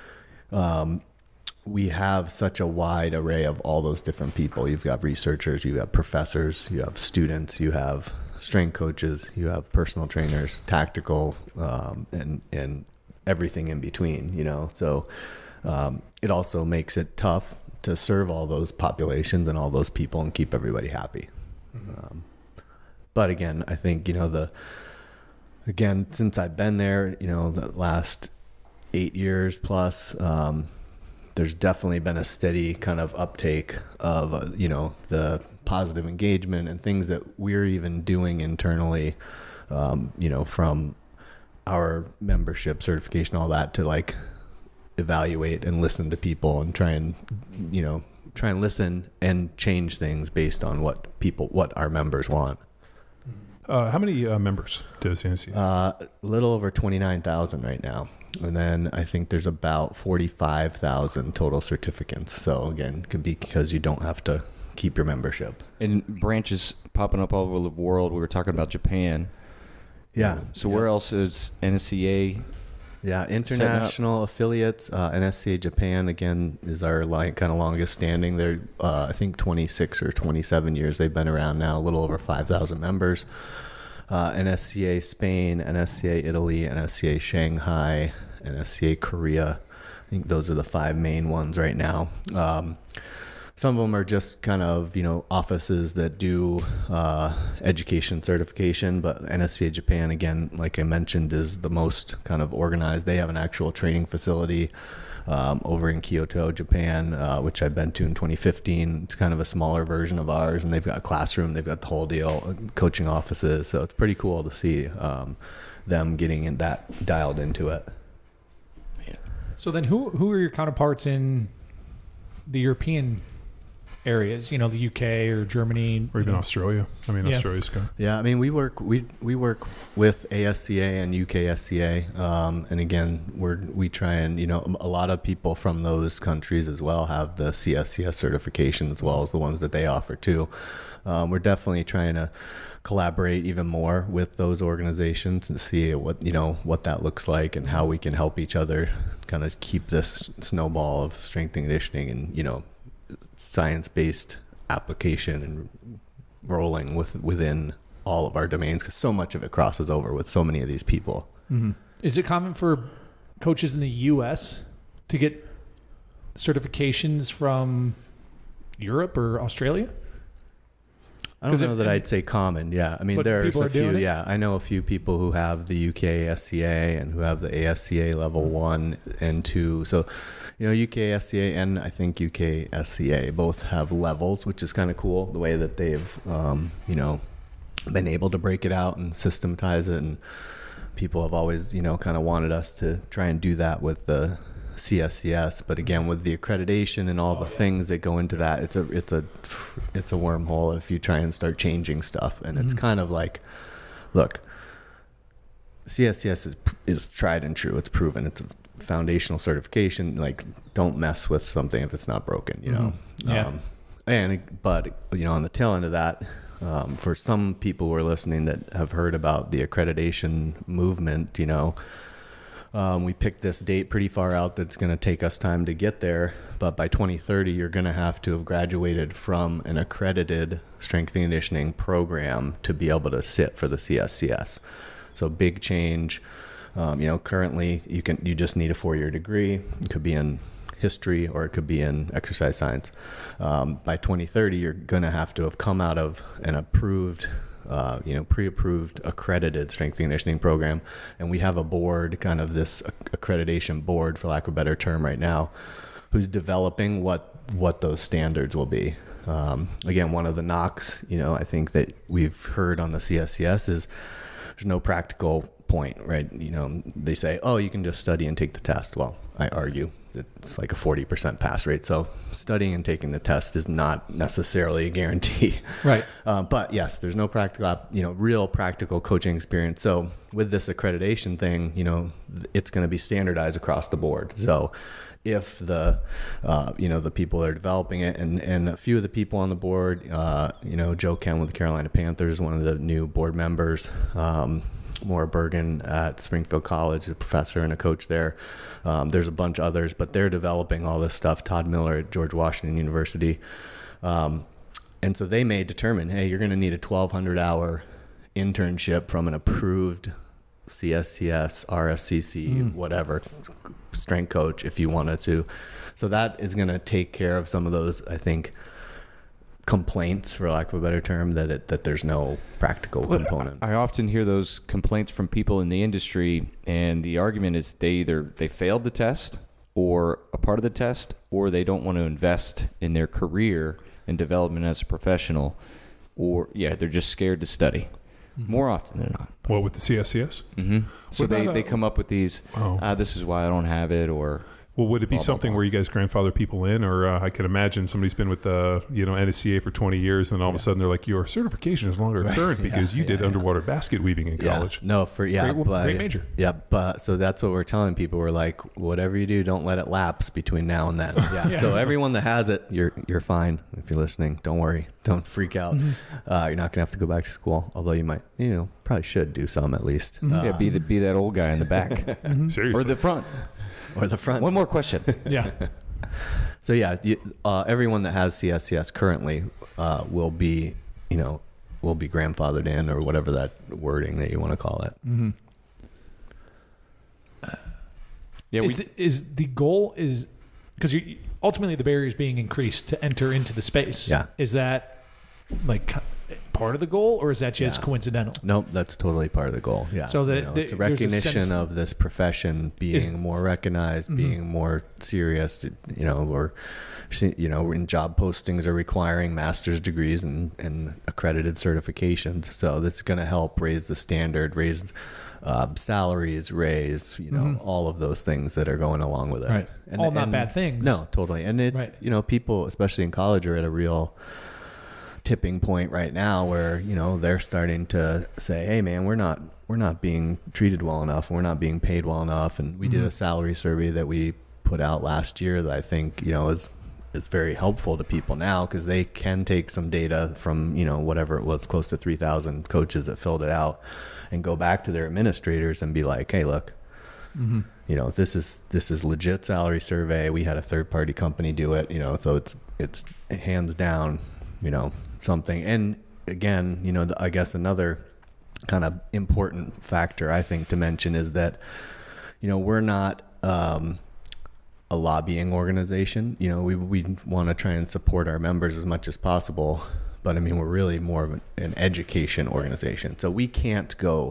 um, we have such a wide array of all those different people. You've got researchers, you have professors, you have students, you have strength coaches, you have personal trainers, tactical, um, and and everything in between. You know, so um, it also makes it tough to serve all those populations and all those people and keep everybody happy. Mm-hmm. Um, but again, I think you know the. Again, since I've been there, you know, the last eight years plus, um, there's definitely been a steady kind of uptake of, uh, you know, the positive engagement and things that we're even doing internally, um, you know, from our membership certification, all that, to like evaluate and listen to people and try and, you know, try and listen and change things based on what people, what our members want. Uh, how many uh, members does the N S C A? Uh, a little over twenty-nine thousand right now. And then I think there's about forty-five thousand total certificates. So again, it could be because you don't have to keep your membership. And branches popping up all over the world. We were talking about Japan. Yeah. So yeah. where else is N S C A? Yeah, international affiliates. Uh, N S C A Japan, again, is our like, kind of longest standing. They're, uh, I think, twenty-six or twenty-seven years they've been around now, a little over five thousand members. Uh, N S C A Spain, N S C A Italy, N S C A Shanghai, N S C A Korea. I think those are the five main ones right now. Um, some of them are just kind of, you know, offices that do uh, education certification, but N S C A Japan, again, like I mentioned, is the most kind of organized. They have an actual training facility um, over in Kyoto, Japan, uh, which I've been to in twenty fifteen. It's kind of a smaller version of ours, and they've got a classroom, they've got the whole deal, coaching offices, so it's pretty cool to see um, them getting in that dialed into it. Yeah. So then who who are your counterparts in the European areas, you know, the U K or Germany, or even know. Australia? I mean, Yeah. Australia's good. Yeah, I mean, we work we we work with A S C A and U K S C A, um, and again, we're we try and you know a lot of people from those countries as well have the C S C S certification as well as the ones that they offer too. Um, we're definitely trying to collaborate even more with those organizations and see what you know what that looks like and how we can help each other kind of keep this snowball of strength and conditioning and you know science-based application and rolling with within all of our domains, because so much of it crosses over with so many of these people. Mm-hmm. Is it common for coaches in the U S to get certifications from Europe or Australia? I don't 'Cause know it- that I'd say common. Yeah, I mean, But there's people a are few. doing it? Yeah, I know a few people who have the U K S C A and who have the A S C A level one and two. So, you know, U K S C A and I think U K S C A both have levels, which is kind of cool. The way that they've, um, you know, been able to break it out and systematize it, and people have always, you know, kind of wanted us to try and do that with the C S C S, but again, with the accreditation and all the things that go into that, it's a it's a it's a wormhole if you try and start changing stuff. And it's kind of like, look, C S C S is is tried and true. It's proven. It's a foundational certification. Like, don't mess with something if it's not broken. You know. Mm-hmm. Yeah. Um, and but you know, on the tail end of that, um, for some people who are listening that have heard about the accreditation movement, you know. Um, we picked this date pretty far out that's going to take us time to get there, but by twenty thirty, you're going to have to have graduated from an accredited strength and conditioning program to be able to sit for the C S C S. So big change. Um, you know, currently you can you just need a four-year degree. It could be in history or it could be in exercise science. Um, by twenty thirty, you're going to have to have come out of an approved Uh, you know, pre-approved accredited strength and conditioning program. And we have a board, kind of this accreditation board, for lack of a better term right now, who's developing what, what those standards will be. Um, again, one of the knocks, you know, I think that we've heard on the C S C S is there's no practical point, right? You know, they say, oh, you can just study and take the test. Well, I argue that it's like a forty percent pass rate. So studying and taking the test is not necessarily a guarantee. Right. Uh, but yes, there's no practical, you know, real practical coaching experience. So with this accreditation thing, you know, it's going to be standardized across the board. So if the, uh, you know, the people that are developing it, and, and a few of the people on the board, uh, you know, Joe Kent with the Carolina Panthers, one of the new board members, um, Maura Bergen at Springfield College, a professor and a coach there. Um, there's a bunch of others, but they're developing all this stuff. Todd Miller at George Washington University. Um, and so they may determine, hey, you're going to need a twelve hundred hour internship from an approved C S C S, R S C C, mm. whatever, strength coach if you wanted to. So that is going to take care of some of those, I think, complaints, for lack of a better term, that it, that there's no practical well, component. I often hear those complaints from people in the industry, and the argument is they either they failed the test or a part of the test, or they don't want to invest in their career and development as a professional, or yeah, they're just scared to study. Mm-hmm. More often than not. What, with the C S C S? Mm-hmm. So they, a, they come up with these, oh. ah, this is why I don't have it, or... Well, would it be blah, something blah, blah. where you guys grandfather people in, or uh, I can imagine somebody's been with the you know N S C A for twenty years, and all yeah. of a sudden they're like, your certification is longer right. current because yeah, you yeah, did yeah. underwater basket weaving in yeah. college. No, for yeah, great, but, great major. Yeah, but so that's what we're telling people. We're like, whatever you do, don't let it lapse between now and then. Yeah. yeah. So everyone that has it, you're you're fine. If you're listening, don't worry, don't freak out. Mm-hmm. Uh, you're not gonna have to go back to school, although you might, you know, probably should do some at least. Mm-hmm. Uh, yeah, be the be that old guy in the back, mm-hmm. seriously, or the front. Or the front. One more question. Yeah. So yeah, you, uh, everyone that has C S C S currently uh, will be, you know, will be grandfathered in, or whatever that wording that you want to call it. Mm-hmm. Yeah. Is, We, the, is the goal is because you ultimately the barrier is being increased to enter into the space. Yeah. Is that like part of the goal, or is that just yeah. coincidental? Nope, that's totally part of the goal. Yeah. So the, you know, the, it's a recognition a of this profession being is, more recognized, mm-hmm. being more serious. You know, or you know, in job postings are requiring master's degrees and, and accredited certifications. So this is going to help raise the standard, raise uh, salaries, raise you know mm-hmm. all of those things that are going along with it. Right. And, all not and, bad things. No, totally. And it's right. you know, people, especially in college, are at a real tipping point right now where you know they're starting to say, hey man, we're not we're not being treated well enough, we're not being paid well enough. And we mm-hmm. did a salary survey that we put out last year that I think you know is is very helpful to people now, because they can take some data from you know whatever it was, close to three thousand coaches that filled it out, and go back to their administrators and be like, hey look, mm-hmm. you know this is this is legit salary survey, we had a third party company do it, you know so it's it's hands down you know something. And again, you know, the, I guess another kind of important factor I think to mention is that, you know, we're not um, a lobbying organization. You know, we we want to try and support our members as much as possible, but I mean, we're really more of an, an education organization. So we can't go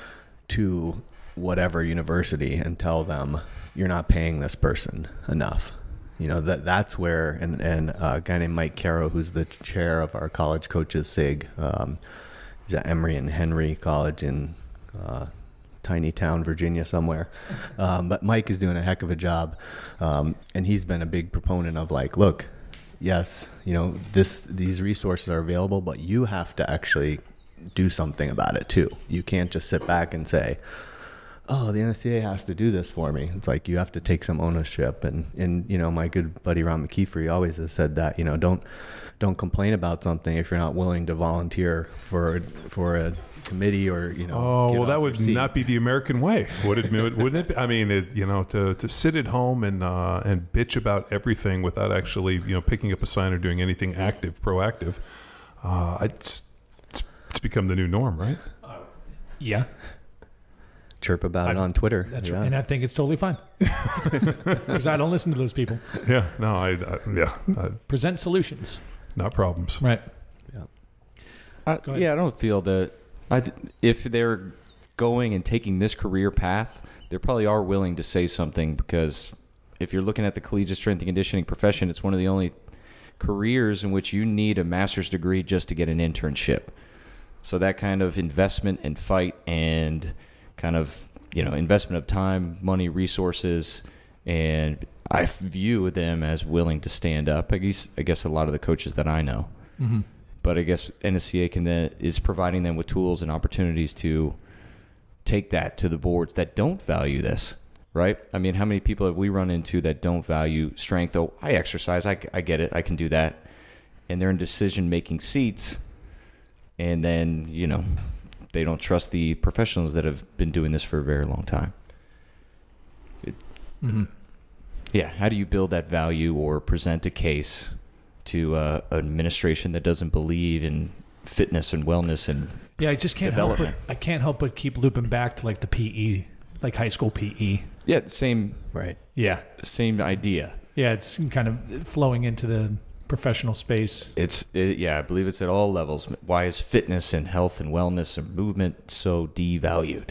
to whatever university and tell them you're not paying this person enough. You know, that that's where, and, and uh, a guy named Mike Caro, who's the chair of our college coaches SIG, um, he's at Emory and Henry College in uh, tiny town, Virginia somewhere. Um, but Mike is doing a heck of a job. Um, and he's been a big proponent of like, look, yes, you know, this these resources are available, but you have to actually do something about it too. You can't just sit back and say, oh, the N S C A has to do this for me. It's like you have to take some ownership. And, and you know, my good buddy Ron McKeefer, he always has said that, you know, don't don't complain about something if you're not willing to volunteer for for a committee or, you know. Oh, well, that would not be the American way, would it? Wouldn't it? Be? I mean, it, you know, to, to sit at home and uh, and bitch about everything without actually, you know, picking up a sign or doing anything active, proactive. Uh, it's, it's become the new norm, right? Uh, yeah. Chirp about I, it on Twitter. That's yeah. right. And I think it's totally fine. Because I don't listen to those people. Yeah, no, I, I yeah. I, Present solutions. Not problems. Right. Yeah. I, yeah, I don't feel that I th- if they're going and taking this career path, they probably are willing to say something, because if you're looking at the collegiate strength and conditioning profession, it's one of the only careers in which you need a master's degree just to get an internship. So that kind of investment and fight and kind of, you know, investment of time, money, resources, and I view them as willing to stand up. I guess I guess a lot of the coaches that I know, Mm-hmm. but I guess N S C A can then is providing them with tools and opportunities to take that to the boards that don't value this, right? I mean, how many people have we run into that don't value strength? Oh, I exercise, I, I get it, I can do that, and they're in decision-making seats, and then you know they don't trust the professionals that have been doing this for a very long time. It, Mm-hmm. Yeah, how do you build that value or present a case to uh, an administration that doesn't believe in fitness and wellness and Yeah, I just can't help but development? I can't help but keep looping back to like the P E, like high school P E. Yeah, same Right. Yeah, same idea. yeah, it's kind of flowing into the professional space. It's it, yeah, I believe it's at all levels. Why is fitness and health and wellness and movement so devalued?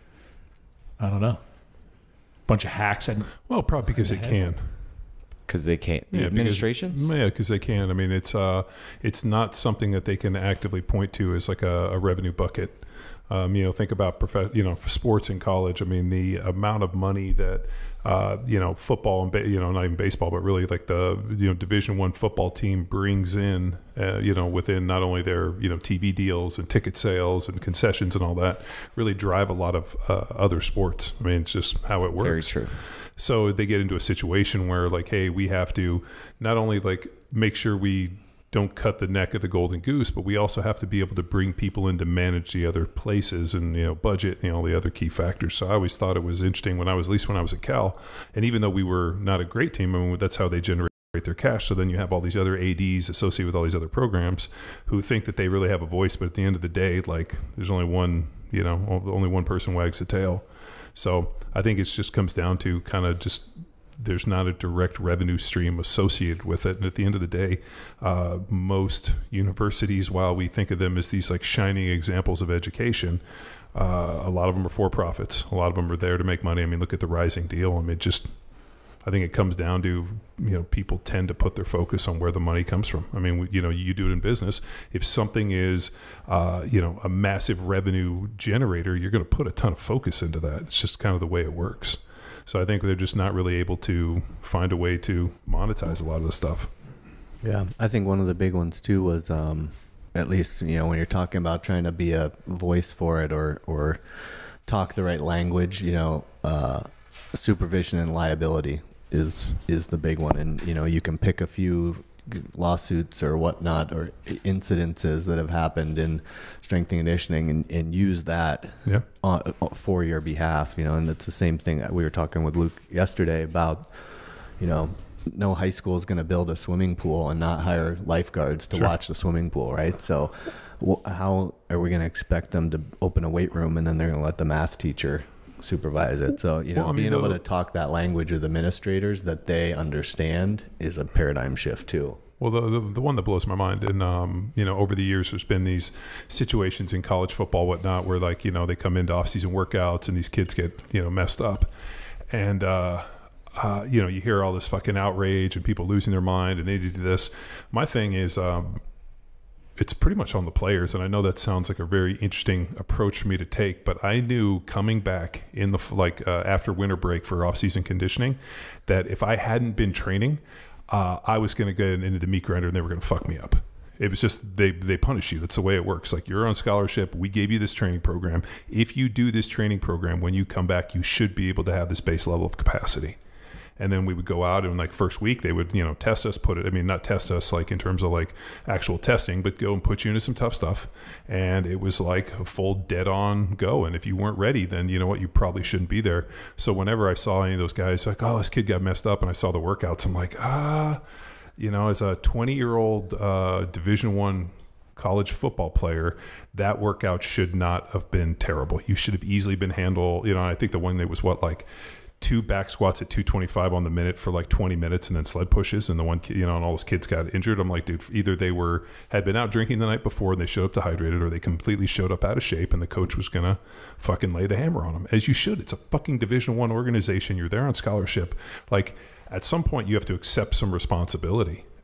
I don't know. Bunch of hacks and Well, probably because they Ahead. can. Because they can't. The Yeah, administrations? Because, yeah, because they can. I mean, it's uh, it's not something that they can actively point to as like a, a revenue bucket. Um, you know, think about prof- you know sports in college. I mean, the amount of money that uh, you know football and ba- you know not even baseball, but really like the you know Division One football team brings in. Uh, you know, within not only their you know T V deals and ticket sales and concessions and all that, really drive a lot of uh, other sports. I mean, it's just how it works. Very true. So they get into a situation where like, hey, we have to not only like make sure we don't cut the neck of the golden goose, but we also have to be able to bring people in to manage the other places and, you know, budget, you know, all the other key factors. So I always thought it was interesting when I was, at least when I was at Cal, and even though we were not a great team, I mean, that's how they generate their cash. So then you have all these other A Ds associated with all these other programs who think that they really have a voice, but at the end of the day, like there's only one, you know, only one person wags the tail. So I think it just comes down to kind of just there's not a direct revenue stream associated with it. And at the end of the day, uh, most universities, while we think of them as these like shining examples of education, uh, a lot of them are for profits. A lot of them are there to make money. I mean, look at the Rising deal. I mean, just I think it comes down to, you know, people tend to put their focus on where the money comes from. I mean, you know, you do it in business. If something is, uh, you know, a massive revenue generator, you're going to put a ton of focus into that. It's just kind of the way it works. So I think they're just not really able to find a way to monetize a lot of the stuff. Yeah, I think one of the big ones too was, um, at least, you know, when you're talking about trying to be a voice for it or, or talk the right language, you know, uh, supervision and liability is is the big one. And, you know, you can pick a few lawsuits or whatnot or incidences that have happened in strength and conditioning and, and use that Yeah. on, for your behalf, you know. And it's the same thing that we were talking with Luke yesterday about, you know, no high school is going to build a swimming pool and not hire lifeguards to Sure. watch the swimming pool, right? So wh- how are we going to expect them to open a weight room and then they're going to let the math teacher supervise it? So, you know, Well, I mean, being able the- to talk that language with administrators that they understand is a paradigm shift too. Well, the, the the one that blows my mind, and um, you know, over the years, there's been these situations in college football, whatnot, where like you know they come into off-season workouts and these kids get you know messed up, and uh, uh, you know you hear all this fucking outrage and people losing their mind and they do this. My thing is, um, it's pretty much on the players, and I know that sounds like a very interesting approach for me to take, but I knew coming back in the like uh, after winter break for off-season conditioning that if I hadn't been training, Uh, I was going to get into the meat grinder and they were going to fuck me up. It was just, they, they punish you. That's the way it works. Like, you're on scholarship. We gave you this training program. If you do this training program, when you come back, you should be able to have this base level of capacity. And then we would go out and like first week they would, you know, test us, put it, I mean, not test us like in terms of like actual testing, but go and put you into some tough stuff. And it was like a full dead on go. And if you weren't ready, then you know what, you probably shouldn't be there. So whenever I saw any of those guys like, oh, this kid got messed up, and I saw the workouts, I'm like, ah, you know, as a twenty year old uh, Division One college football player, that workout should not have been terrible. You should have easily been handled. You know, I think the one that was what, like, two back squats at two twenty-five on the minute for like twenty minutes and then sled pushes, and the one kid, you know, and all those kids got injured. I'm like, dude, either they were had been out drinking the night before and they showed up dehydrated, or they completely showed up out of shape and the coach was gonna fucking lay the hammer on them, as you should. It's a fucking Division One organization. You're there on scholarship. Like, at some point you have to accept some responsibility.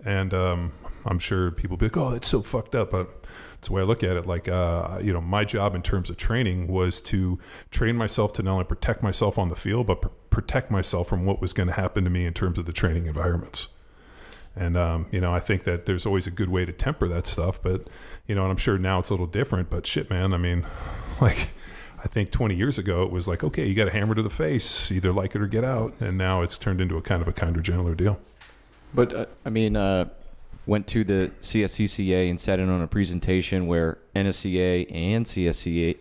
And um, I'm sure people be like, oh, it's so fucked up. But it's the way I look at it. Like, uh, you know, my job in terms of training was to train myself to not only protect myself on the field, but pr- protect myself from what was going to happen to me in terms of the training environments. And, um, you know, I think that there's always a good way to temper that stuff. But, you know, and I'm sure now it's a little different. But shit, man, I mean, like, I think twenty years ago it was like, okay, you got a hammer to the face, either like it or get out. And now it's turned into a kind of a kinder, gentler deal. But, uh, I mean, uh, went to the C S C C A and sat in on a presentation where N S C A and C S C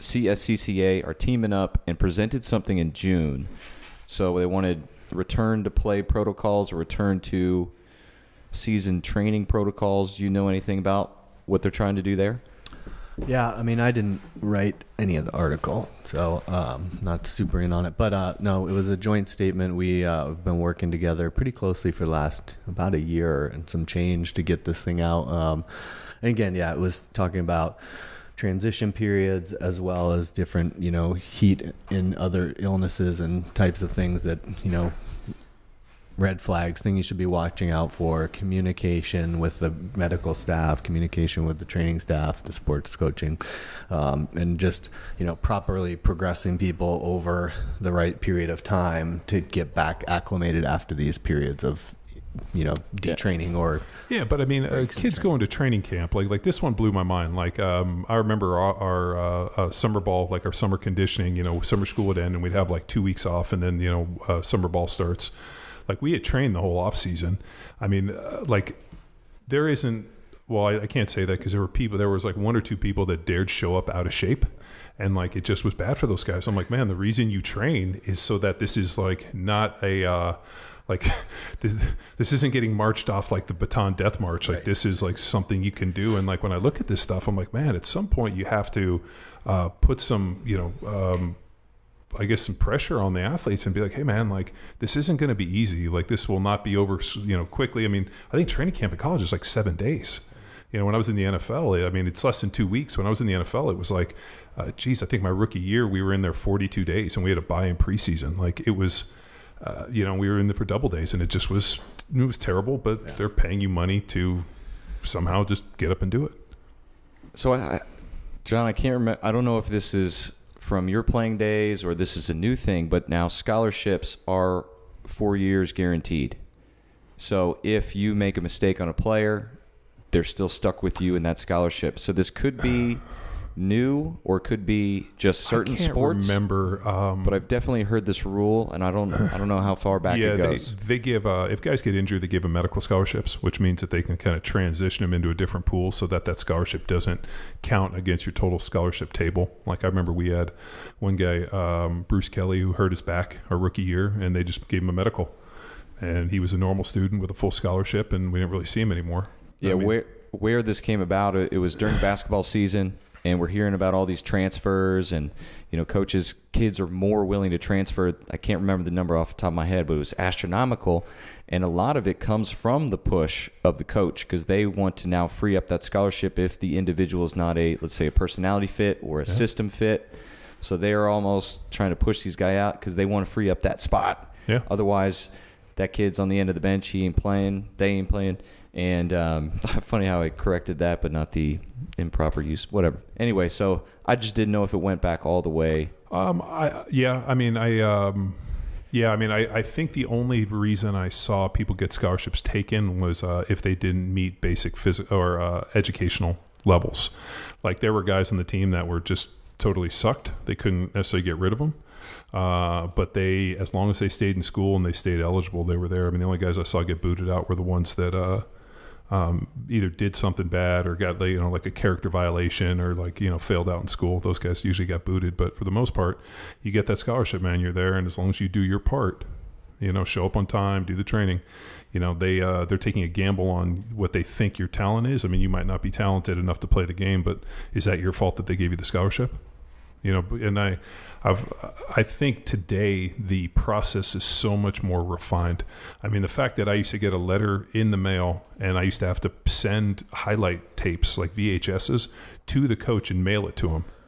C A are teaming up and presented something in June. So they wanted return to play protocols or return to season training protocols. Do you know anything about what they're trying to do there? Yeah, I mean, I didn't write any of the article, so um, not super in on it. But uh, no, it was a joint statement. We uh, have been working together pretty closely for the last about a year and some change to get this thing out. Um, and again, yeah, it was talking about transition periods as well as different, you know, heat and other illnesses and types of things that, you know, red flags, things you should be watching out for, communication with the medical staff, communication with the training staff, the sports coaching, um, and just, you know, properly progressing people over the right period of time to get back acclimated after these periods of, you know, detraining or yeah. But I mean, uh, kids going to training camp, like like this one blew my mind. Like um, I remember our, our uh, uh, summer ball, like our summer conditioning. You know, summer school would end and we'd have like two weeks off, and then you know, uh, summer ball starts. Like we had trained the whole off season. I mean, uh, like there isn't, well, I, I can't say that because there were people, there was like one or two people that dared show up out of shape. And like, it just was bad for those guys. I'm like, man, the reason you train is so that this is like not a, uh, like this, this isn't getting marched off like the Bataan Death March. Like right. This is like something you can do. And like, when I look at this stuff, I'm like, man, at some point you have to uh, put some, you know, um, I guess some pressure on the athletes and be like, hey man, like this isn't going to be easy. Like this will not be over, you know, quickly. I mean, I think training camp at college is like seven days. You know, when I was in the N F L, I mean, it's less than two weeks. When I was in the N F L, it was like, uh, geez, I think my rookie year, we were in there forty-two days and we had a bye in preseason. Like it was, uh, you know, we were in there for double days and it just was, it was terrible, but yeah. They're paying you money to somehow just get up and do it. So I, John, I can't remember. I don't know if this is from your playing days or this is a new thing, but now scholarships are four years guaranteed. So if you make a mistake on a player, they're still stuck with you in that scholarship. So this could be new or could be just certain I can't sports. Remember, um, but I've definitely heard this rule, and I don't, I don't know how far back yeah, it goes. They, they give uh, if guys get injured, they give them medical scholarships, which means that they can kind of transition them into a different pool, so that that scholarship doesn't count against your total scholarship table. Like I remember we had one guy, um, Bruce Kelly, who hurt his back our rookie year, and they just gave him a medical, and he was a normal student with a full scholarship, and we didn't really see him anymore. Yeah, I mean, where where this came about, it was during basketball season, and we're hearing about all these transfers, and you know, coaches, kids are more willing to transfer. I can't remember the number off the top of my head, but it was astronomical, and a lot of it comes from the push of the coach because they want to now free up that scholarship if the individual is not a, let's say, a personality fit or a yeah. system fit. So they are almost trying to push these guys out because they want to free up that spot. Yeah. Otherwise, that kid's on the end of the bench. He ain't playing. They ain't playing. And um, funny how I corrected that, but not the improper use. Whatever. Anyway, so I just didn't know if it went back all the way. Um, I yeah. I mean, I um, yeah. I mean, I, I think the only reason I saw people get scholarships taken was uh, if they didn't meet basic physical or uh, educational levels. Like there were guys on the team that were just totally sucked. They couldn't necessarily get rid of them. Uh, but they, as long as they stayed in school and they stayed eligible, they were there. I mean, the only guys I saw get booted out were the ones that uh, um, either did something bad or got, you know, like a character violation or like, you know, failed out in school. Those guys usually got booted. But for the most part, you get that scholarship, man. You're there, and as long as you do your part, you know, show up on time, do the training. You know, they uh, they're taking a gamble on what they think your talent is. I mean, you might not be talented enough to play the game, but is that your fault that they gave you the scholarship? You know, and I, I've, I think today the process is so much more refined. I mean, the fact that I used to get a letter in the mail and I used to have to send highlight tapes like V H S's to the coach and mail it to him.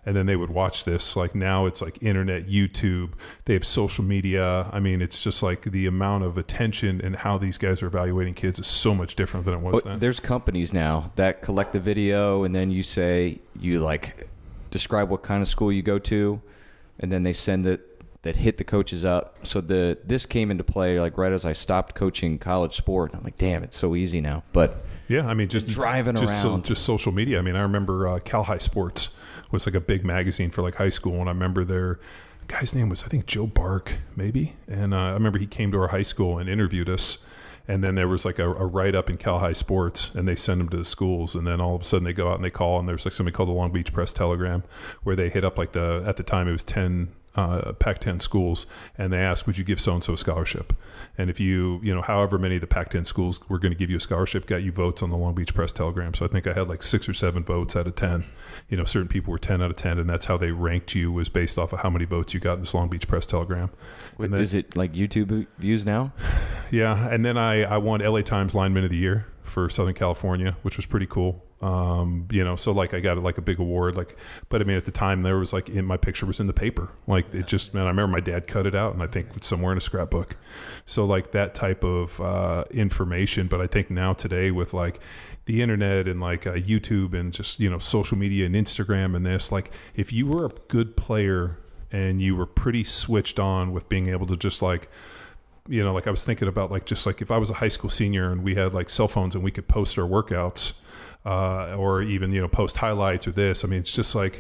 and then they would watch this. Like now it's like internet, YouTube, they have social media. I mean, it's just like the amount of attention and how these guys are evaluating kids is so much different than it was Well, then. there's companies now that collect the video, and then you say, you like describe what kind of school you go to, and then they send it, that hit the coaches up. So the this came into play like right as I stopped coaching college sport. I'm like, damn, it's so easy now. But yeah, I mean, just driving just around, so, just social media. I mean, I remember uh, Cal High Sports was like a big magazine for like high school, and I remember their guy's name was I think Joe Bark maybe, and uh, I remember he came to our high school and interviewed us. And then there was like a, a write-up in Cal High Sports, and they send them to the schools. And then all of a sudden they go out and they call, and there's like something called the Long Beach Press Telegram, where they hit up like the, at the time it was ten uh, Pac ten schools, and they ask, would you give so-and-so a scholarship? And if you, you know, however many of the Pac ten schools were going to give you a scholarship, got you votes on the Long Beach Press Telegram. So I think I had like six or seven votes out of ten. You know, certain people were ten out of ten, and that's how they ranked you, was based off of how many votes you got in this Long Beach Press Telegram. Wait, then, is it like YouTube views now? Yeah, and then I, I won L A Times Lineman of the Year for Southern California, which was pretty cool. Um, you know, so like I got like a big award, like, but I mean, at the time there was like in my picture was in the paper. Like it just, man, I remember my dad cut it out, and I think it's somewhere in a scrapbook. So like that type of uh, information. But I think now today with like the internet and like uh, YouTube and just, you know, social media and Instagram and this, like if you were a good player and you were pretty switched on with being able to just like, you know, like I was thinking about like, just like if I was a high school senior and we had like cell phones and we could post our workouts, uh, or even, you know, post highlights or this, I mean, it's just like,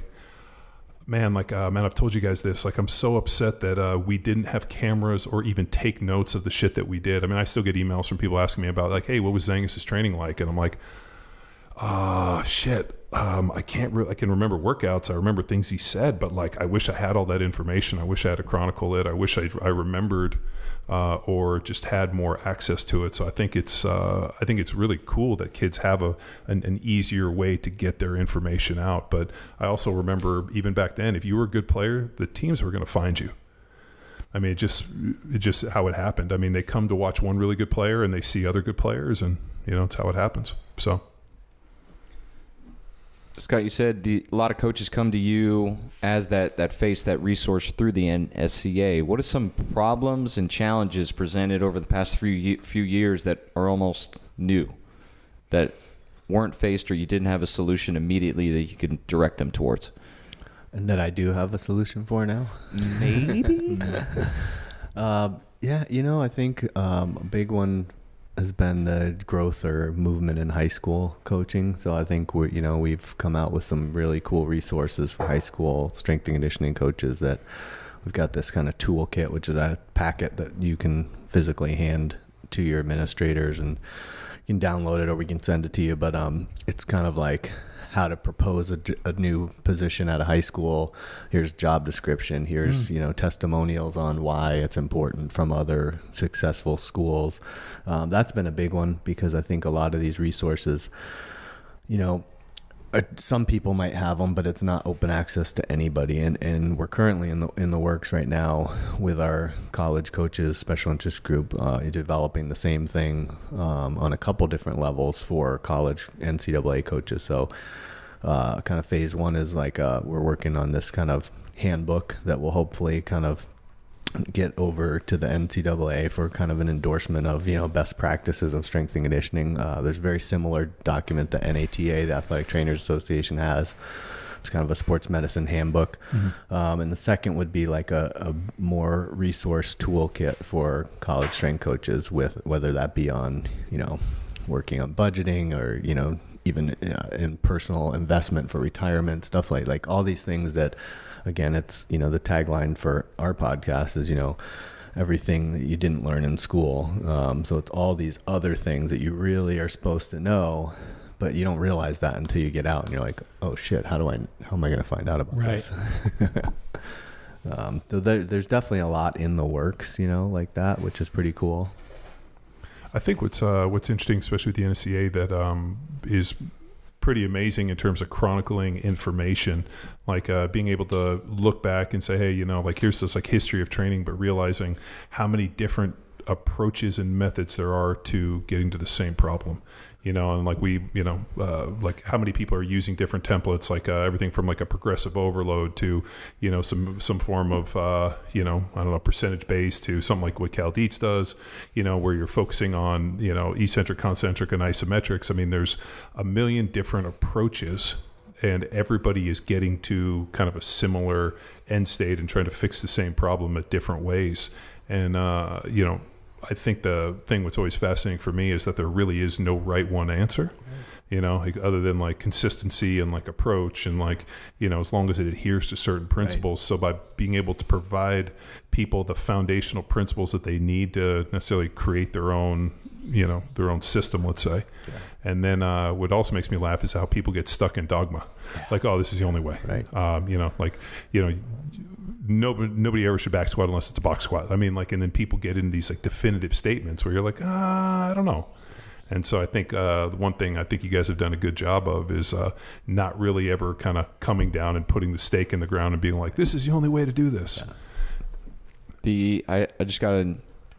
man, like, uh, man, I've told you guys this, like, I'm so upset that, uh, we didn't have cameras or even take notes of the shit that we did. I mean, I still get emails from people asking me about like, hey, what was Zangus's training like? And I'm like, ah, uh, shit. Um, I can't really, I can remember workouts. I remember things he said, but like, I wish I had all that information. I wish I had to chronicle it. I wish I, I remembered, uh, or just had more access to it. So I think it's, uh, I think it's really cool that kids have a, an, an easier way to get their information out. But I also remember even back then, if you were a good player, the teams were going to find you. I mean, it just, it just how it happened. I mean, they come to watch one really good player and they see other good players, and you know, it's how it happens. So. Scott, you said the, a lot of coaches come to you as that, that face, that resource through the N S C A. What are some problems and challenges presented over the past few few years that are almost new, that weren't faced or you didn't have a solution immediately that you could direct them towards? And that I do have a solution for now? Maybe? uh, yeah, you know, I think um, a big one has been the growth or movement in high school coaching. So I think we're, you know, we've come out with some really cool resources for high school strength and conditioning coaches. That we've got this kind of toolkit, which is a packet that you can physically hand to your administrators, and you can download it or we can send it to you. But um, it's kind of like how to propose a, a new position at a high school. Here's job description. Here's, mm. you know, testimonials on why it's important from other successful schools. Um, that's been a big one, because I think a lot of these resources, you know, uh, some people might have them, but it's not open access to anybody. And, and we're currently in the, in the works right now with our college coaches special interest group, uh, developing the same thing, um, on a couple different levels for college N C double A coaches. So, uh, kind of phase one is like, uh, we're working on this kind of handbook that will hopefully kind of get over to the N C double A for kind of an endorsement of, you know, best practices of strength and conditioning. Uh, there's a very similar document that N A T A, the Athletic Trainers Association, has. It's kind of a sports medicine handbook. Mm-hmm. Um, and the second would be like a, a more resource toolkit for college strength coaches, with whether that be on, you know, working on budgeting, or, you know, even uh, in personal investment for retirement, stuff like, like all these things that, again, it's, you know, the tagline for our podcast is, you know, everything that you didn't learn in school. Um, so it's all these other things that you really are supposed to know, but you don't realize that until you get out and you're like, oh shit, how do I, how am I going to find out about right. this? um, so there, there's definitely a lot in the works, you know, like that, which is pretty cool. I think what's uh, what's interesting, especially with the N S C A, that um, is pretty amazing in terms of chronicling information, like uh, being able to look back and say, hey, you know, like here's this like history of training, but realizing how many different approaches and methods there are to getting to the same problem. you know, and like we, you know, uh, like how many people are using different templates, like uh, everything from like a progressive overload to, you know, some some form of, uh, you know, I don't know, percentage based to something like what Cal Dietz does, you know, where you're focusing on, you know, eccentric, concentric, and isometrics. I mean, there's a million different approaches, and everybody is getting to kind of a similar end state and trying to fix the same problem at different ways. And, uh, you know, I think the thing that's always fascinating for me is that there really is no right one answer, you know, like, other than like consistency and like approach and like, you know, as long as it adheres to certain principles. Right. So by being able to provide people the foundational principles that they need to necessarily create their own, you know, their own system, let's say. Yeah. And then uh, what also makes me laugh is how people get stuck in dogma. Yeah. Like, oh, this is the only way. Right. Um, you know, like, you know, Nobody, nobody ever should back squat unless it's a box squat. I mean, like, and then people get into these like definitive statements where you're like, ah, I don't know. And so I think uh, the one thing I think you guys have done a good job of is uh, not really ever kind of coming down and putting the stake in the ground and being like, this is the only way to do this. Yeah. The I, I just got a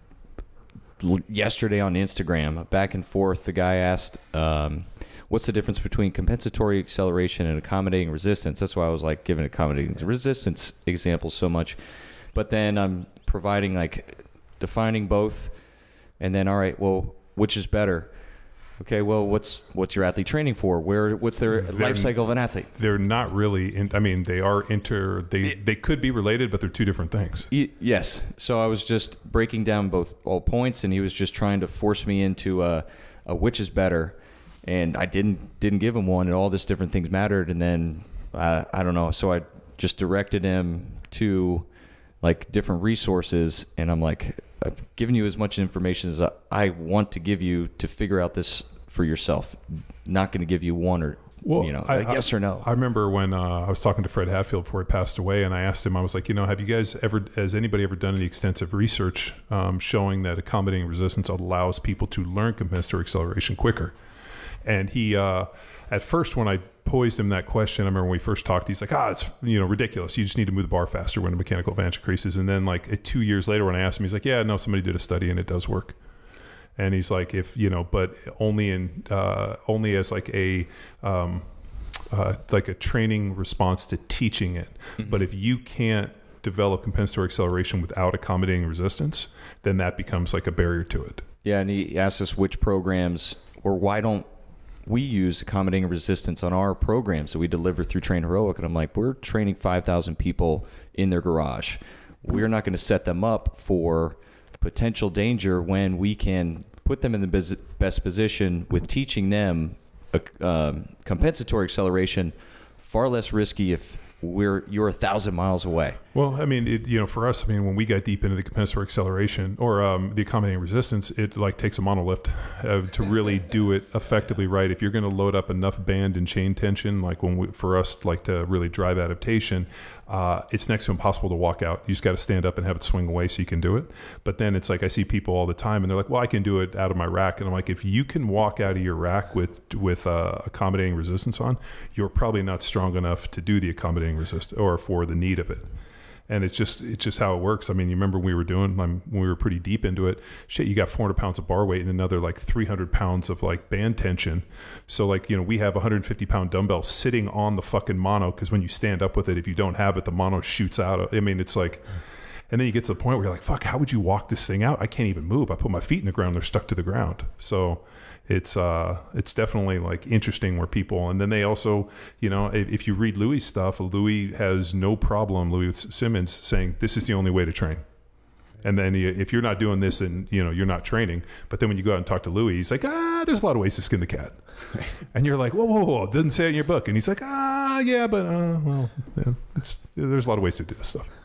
yesterday on Instagram, back and forth. The guy asked, um, what's the difference between compensatory acceleration and accommodating resistance? That's why I was like giving accommodating resistance examples so much. But then I'm providing like defining both, and then, all right, well, which is better? Okay, well, what's what's your athlete training for? Where what's their they're, life cycle of an athlete? They're not really. In, I mean, they are inter. They it, they could be related, but they're two different things. Y- yes. So I was just breaking down both all points, and he was just trying to force me into a, a which is better. And I didn't didn't give him one, and all these different things mattered. And then uh, I don't know, so I just directed him to like different resources, and I'm like, I've given you as much information as I want to give you to figure out this for yourself. Not going to give you one or well, you know, I, like yes I, or no. I remember when uh, I was talking to Fred Hatfield before he passed away, and I asked him, I was like, you know, have you guys ever, has anybody ever done any extensive research um, showing that accommodating resistance allows people to learn compensatory acceleration quicker? And he, uh, at first, when I posed him that question, I remember when we first talked, he's like, ah, it's, you know, ridiculous. You just need to move the bar faster when the mechanical advantage increases. And then like two years later, when I asked him, he's like, yeah, no, somebody did a study and it does work. And he's like, if, you know, but only in, uh, only as like a, um, uh, like a training response to teaching it. Mm-hmm. But if you can't develop compensatory acceleration without accommodating resistance, then that becomes like a barrier to it. Yeah. And he asked us which programs, or why don't we use accommodating resistance on our programs that we deliver through Train Heroic. And I'm like, we're training five thousand people in their garage. We're not going to set them up for potential danger when we can put them in the biz- best position with teaching them a, um, compensatory acceleration, far less risky if we're you're a thousand miles away. Well, I mean, it, you know, for us, I mean, when we got deep into the compensatory acceleration or um, the accommodating resistance, it like takes a monolift uh, to really do it effectively right. If you're going to load up enough band and chain tension, like when we, for us, like to really drive adaptation, uh, it's next to impossible to walk out. You just got to stand up and have it swing away so you can do it. But then it's like I see people all the time, and they're like, "Well, I can do it out of my rack." And I'm like, if you can walk out of your rack with with uh, accommodating resistance on, you're probably not strong enough to do the accommodating resistance or for the need of it. And it's just it's just how it works. I mean, you remember when we were doing when we were pretty deep into it. Shit, you got four hundred pounds of bar weight and another like three hundred pounds of like band tension. So like, you know, we have a one hundred fifty pound dumbbell sitting on the fucking mono, because when you stand up with it, if you don't have it, the mono shoots out. I mean, it's like, and then you get to the point where you're like, fuck, how would you walk this thing out? I can't even move. I put my feet in the ground, they're stuck to the ground. So it's uh it's definitely like interesting where people, and then they also, you know, if, if you read Louis' stuff, Louis has no problem, Louis Simmons, saying this is the only way to train. And then you, if you're not doing this, and you know, you're not training. But then when you go out and talk to Louis, he's like, ah, there's a lot of ways to skin the cat. And you're like, whoa, whoa, whoa, it doesn't say it in your book. And he's like, ah, yeah, but uh, well, yeah, it's there's a lot of ways to do this stuff.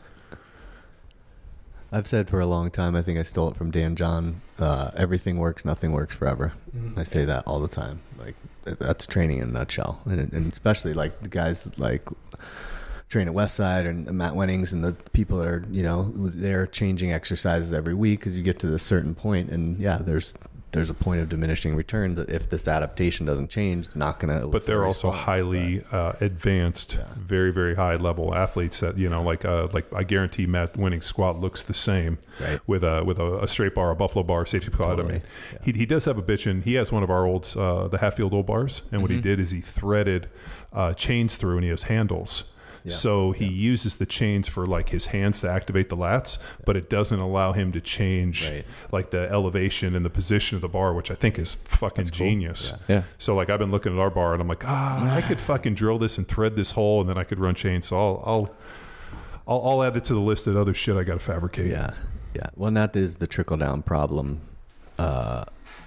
I've said for a long time, I think I stole it from Dan John, uh, everything works, nothing works forever. Mm-hmm. I say that all the time. Like, that's training in a nutshell. And, and especially like the guys like train at Westside and Matt Wennings and the people that are, you know, they're changing exercises every week because you get to this certain point, and yeah, there's there's a point of diminishing returns that if this adaptation doesn't change, not going to. But they're also highly uh, advanced, yeah. very, very high level athletes that, you know, like, uh, like I guarantee Matt Winning's squat looks the same right. with a, with a, a straight bar, a buffalo bar, safety squat. Totally. I mean, yeah. he, he does have a bitch in, he has one of our old, uh, the Hatfield old bars. And mm-hmm. what he did is he threaded uh, chains through, and he has handles. Yeah. So he yeah. uses the chains for like his hands to activate the lats, yeah. but it doesn't allow him to change right. like the elevation and the position of the bar, which I think is fucking That's cool. genius. Yeah. yeah. So like I've been looking at our bar and I'm like, ah, I could fucking drill this and thread this hole, and then I could run chains. So I'll I'll I'll, I'll add it to the list of other shit I got to fabricate. Yeah, yeah. Well, and that is the trickle down problem. Uh,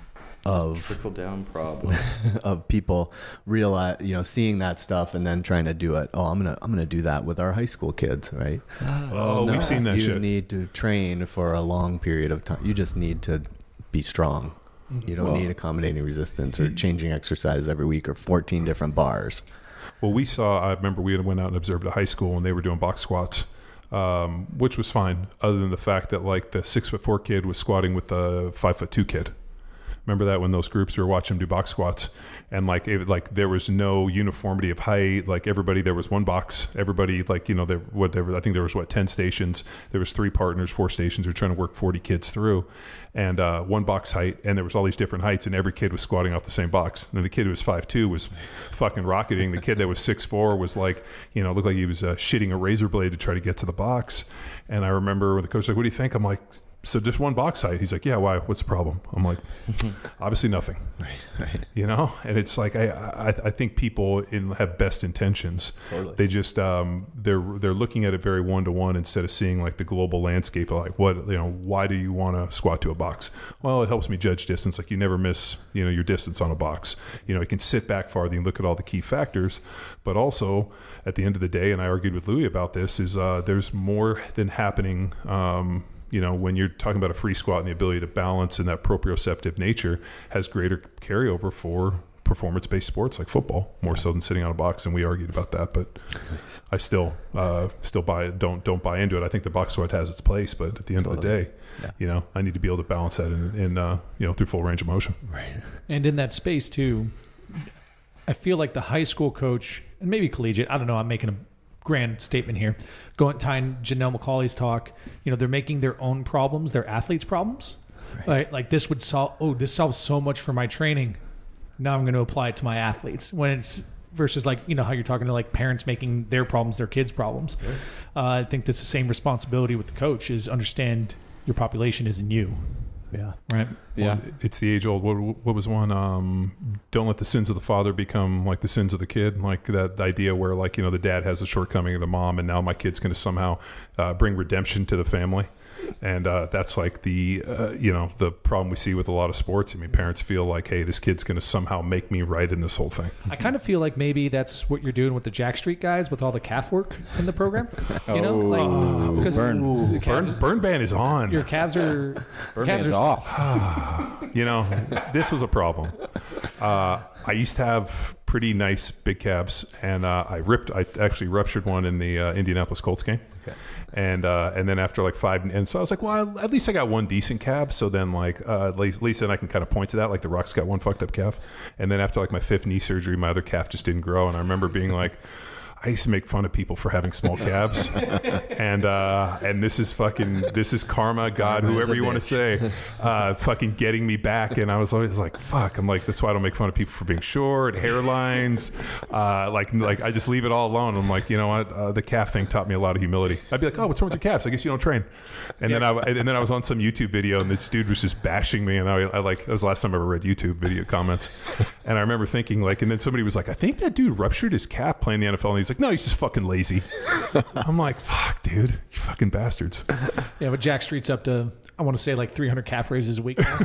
Of trickle down problem of people realize, you know, seeing that stuff and then trying to do it. Oh, I'm gonna I'm gonna do that with our high school kids, right? Oh, oh no, we've seen that you shit. You need to train for a long period of time. You just need to be strong. You don't well, need accommodating resistance or changing exercise every week or fourteen different bars. Well, we saw. I remember we went out and observed a high school, and they were doing box squats. Um, which was fine, other than the fact that like the six foot four kid was squatting with the five foot two kid. Remember that when those groups were watching them do box squats, and like it, like there was no uniformity of height. Like everybody, there was one box. Everybody, like you know, there whatever. I think there was what ten stations. There was three partners, four stations. They're trying to work forty kids through, and uh, one box height. And there was all these different heights, and every kid was squatting off the same box. And the kid who was five two was fucking rocketing. The kid that was six four was like, you know, looked like he was uh, shitting a razor blade to try to get to the box. And I remember when the coach was like, "What do you think?" I'm like, so just one box height. He's like, yeah, why? What's the problem? I'm like, obviously nothing. Right, right. You know? And it's like, I I, I think people in, have best intentions. Totally. They just, um, they're they're looking at it very one-to-one instead of seeing like the global landscape of like, what, you know, why do you want to squat to a box? Well, it helps me judge distance. Like you never miss, you know, your distance on a box. You know, you can sit back farther and look at all the key factors, but also at the end of the day, and I argued with Louis about this, is uh, there's more than happening, um, you know, when you're talking about a free squat and the ability to balance and that proprioceptive nature has greater carryover for performance-based sports like football, more so than sitting on a box. And we argued about that, but I still, uh, still buy it. Don't, don't buy into it. I think the box squat has its place, but at the end totally. of the day, yeah. you know, I need to be able to balance that in, in uh, you know, through full range of motion. Right. And in that space too, I feel like the high school coach and maybe collegiate, I don't know, I'm making a grand statement here. Going tying Janelle McCauley's talk, you know, they're making their own problems, their athletes' problems. Right. Right? Like this would solve. Oh, this solves so much for my training. Now I'm going to apply it to my athletes. When it's versus like you know how you're talking to like parents making their problems their kids' problems. Right. Uh, I think that's the same responsibility with the coach is understand your population isn't you. Yeah. Right. Yeah. Well, it's the age old. What, what was one? Um, don't let the sins of the father become like the sins of the kid. Like that idea where like, you know, the dad has a shortcoming of the mom and now my kid's going to somehow uh, bring redemption to the family. And uh, that's like the, uh, you know, the problem we see with a lot of sports. I mean, parents feel like, hey, this kid's going to somehow make me right in this whole thing. I kind of feel like maybe that's what you're doing with the Jack Street guys with all the calf work in the program. You know, like oh, because burn. the calves, burn, burn ban is on. Your calves are burn calves ban is are, off. You know, this was a problem. Uh, I used to have pretty nice big calves, and uh, I ripped. I actually ruptured one in the uh, Indianapolis Colts game. Okay. And uh, and then after like five, and so I was like, well, at least I got one decent calf. So then like uh, at least, at least then I can kind of point to that. Like the Rock's got one fucked up calf. And then after like my fifth knee surgery, my other calf just didn't grow. And I remember being like, I used to make fun of people for having small calves, and uh, and this is fucking this is karma, God, karma whoever you want to say, uh, fucking getting me back. And I was always like, fuck. I'm like, that's why I don't make fun of people for being short, hairlines, uh, like like I just leave it all alone. I'm like, you know what, uh, the calf thing taught me a lot of humility. I'd be like, oh, what's wrong with your calves? I guess you don't train. And then I and then I was on some YouTube video, and this dude was just bashing me, and I, I like that was the last time I ever read YouTube video comments. And I remember thinking like, and then somebody was like, I think that dude ruptured his calf playing the N F L, and he's like, no, he's just fucking lazy. I'm like, fuck, dude, you fucking bastards. Yeah, but Jack Street's up to, I want to say like three hundred calf raises a week now.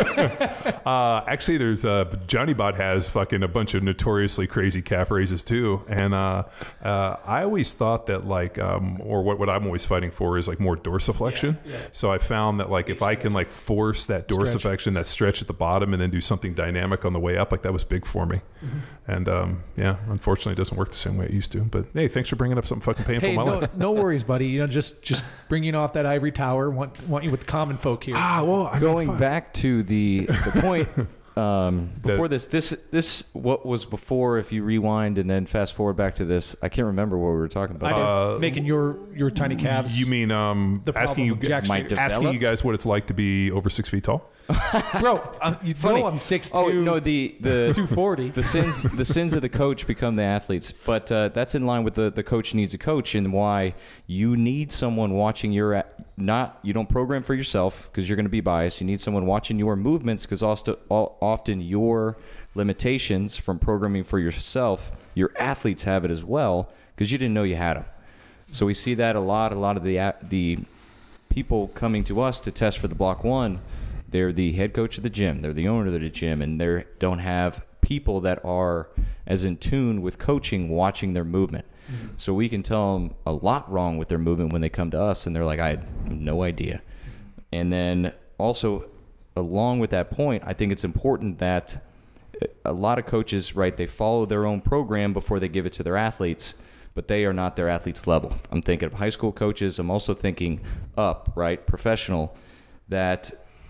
uh, actually, there's uh, Johnny Bot has fucking a bunch of notoriously crazy calf raises too. And uh, uh, I always thought that like, um, or what, what I'm always fighting for is like more dorsiflexion. Yeah, yeah. So I found that like if I can like force that dorsiflexion, stretch. that stretch at the bottom, and then do something dynamic on the way up, like that was big for me. Mm-hmm. And um, yeah, unfortunately, it doesn't work the same way it used to. But hey, thanks for bringing up something fucking painful hey, in my no, life. no worries, buddy. You know, just just bringing off that ivory tower. Want want you with the common folk here. Ah, well, I Going mean, back to the the point um, before this, this this what was before. If you rewind and then fast forward back to this, I can't remember what we were talking about. I did. Uh, Making your your tiny calves. You mean um, The asking you problem of Jack Might Street. develop? asking you guys what it's like to be over six feet tall? Bro, I'm, you Funny. know I'm six two. Oh no, the the two forty. the sins the sins of the coach become the athletes, but uh, that's in line with the the coach needs a coach, and why you need someone watching your a- not you don't program for yourself because you're going to be biased. You need someone watching your movements because also often your limitations from programming for yourself, your athletes have it as well because you didn't know you had them. So we see that a lot. A lot of the a- the people coming to us to test for the block one. They're the head coach of the gym. They're the owner of the gym, and they don't have people that are as in tune with coaching, watching their movement. Mm-hmm. So we can tell them a lot wrong with their movement when they come to us, and they're like, I had no idea. And then also, along with that point, I think it's important that a lot of coaches, right, they follow their own program before they give it to their athletes, but they are not their athletes' level. I'm thinking of high school coaches. I'm also thinking up, right, professional, that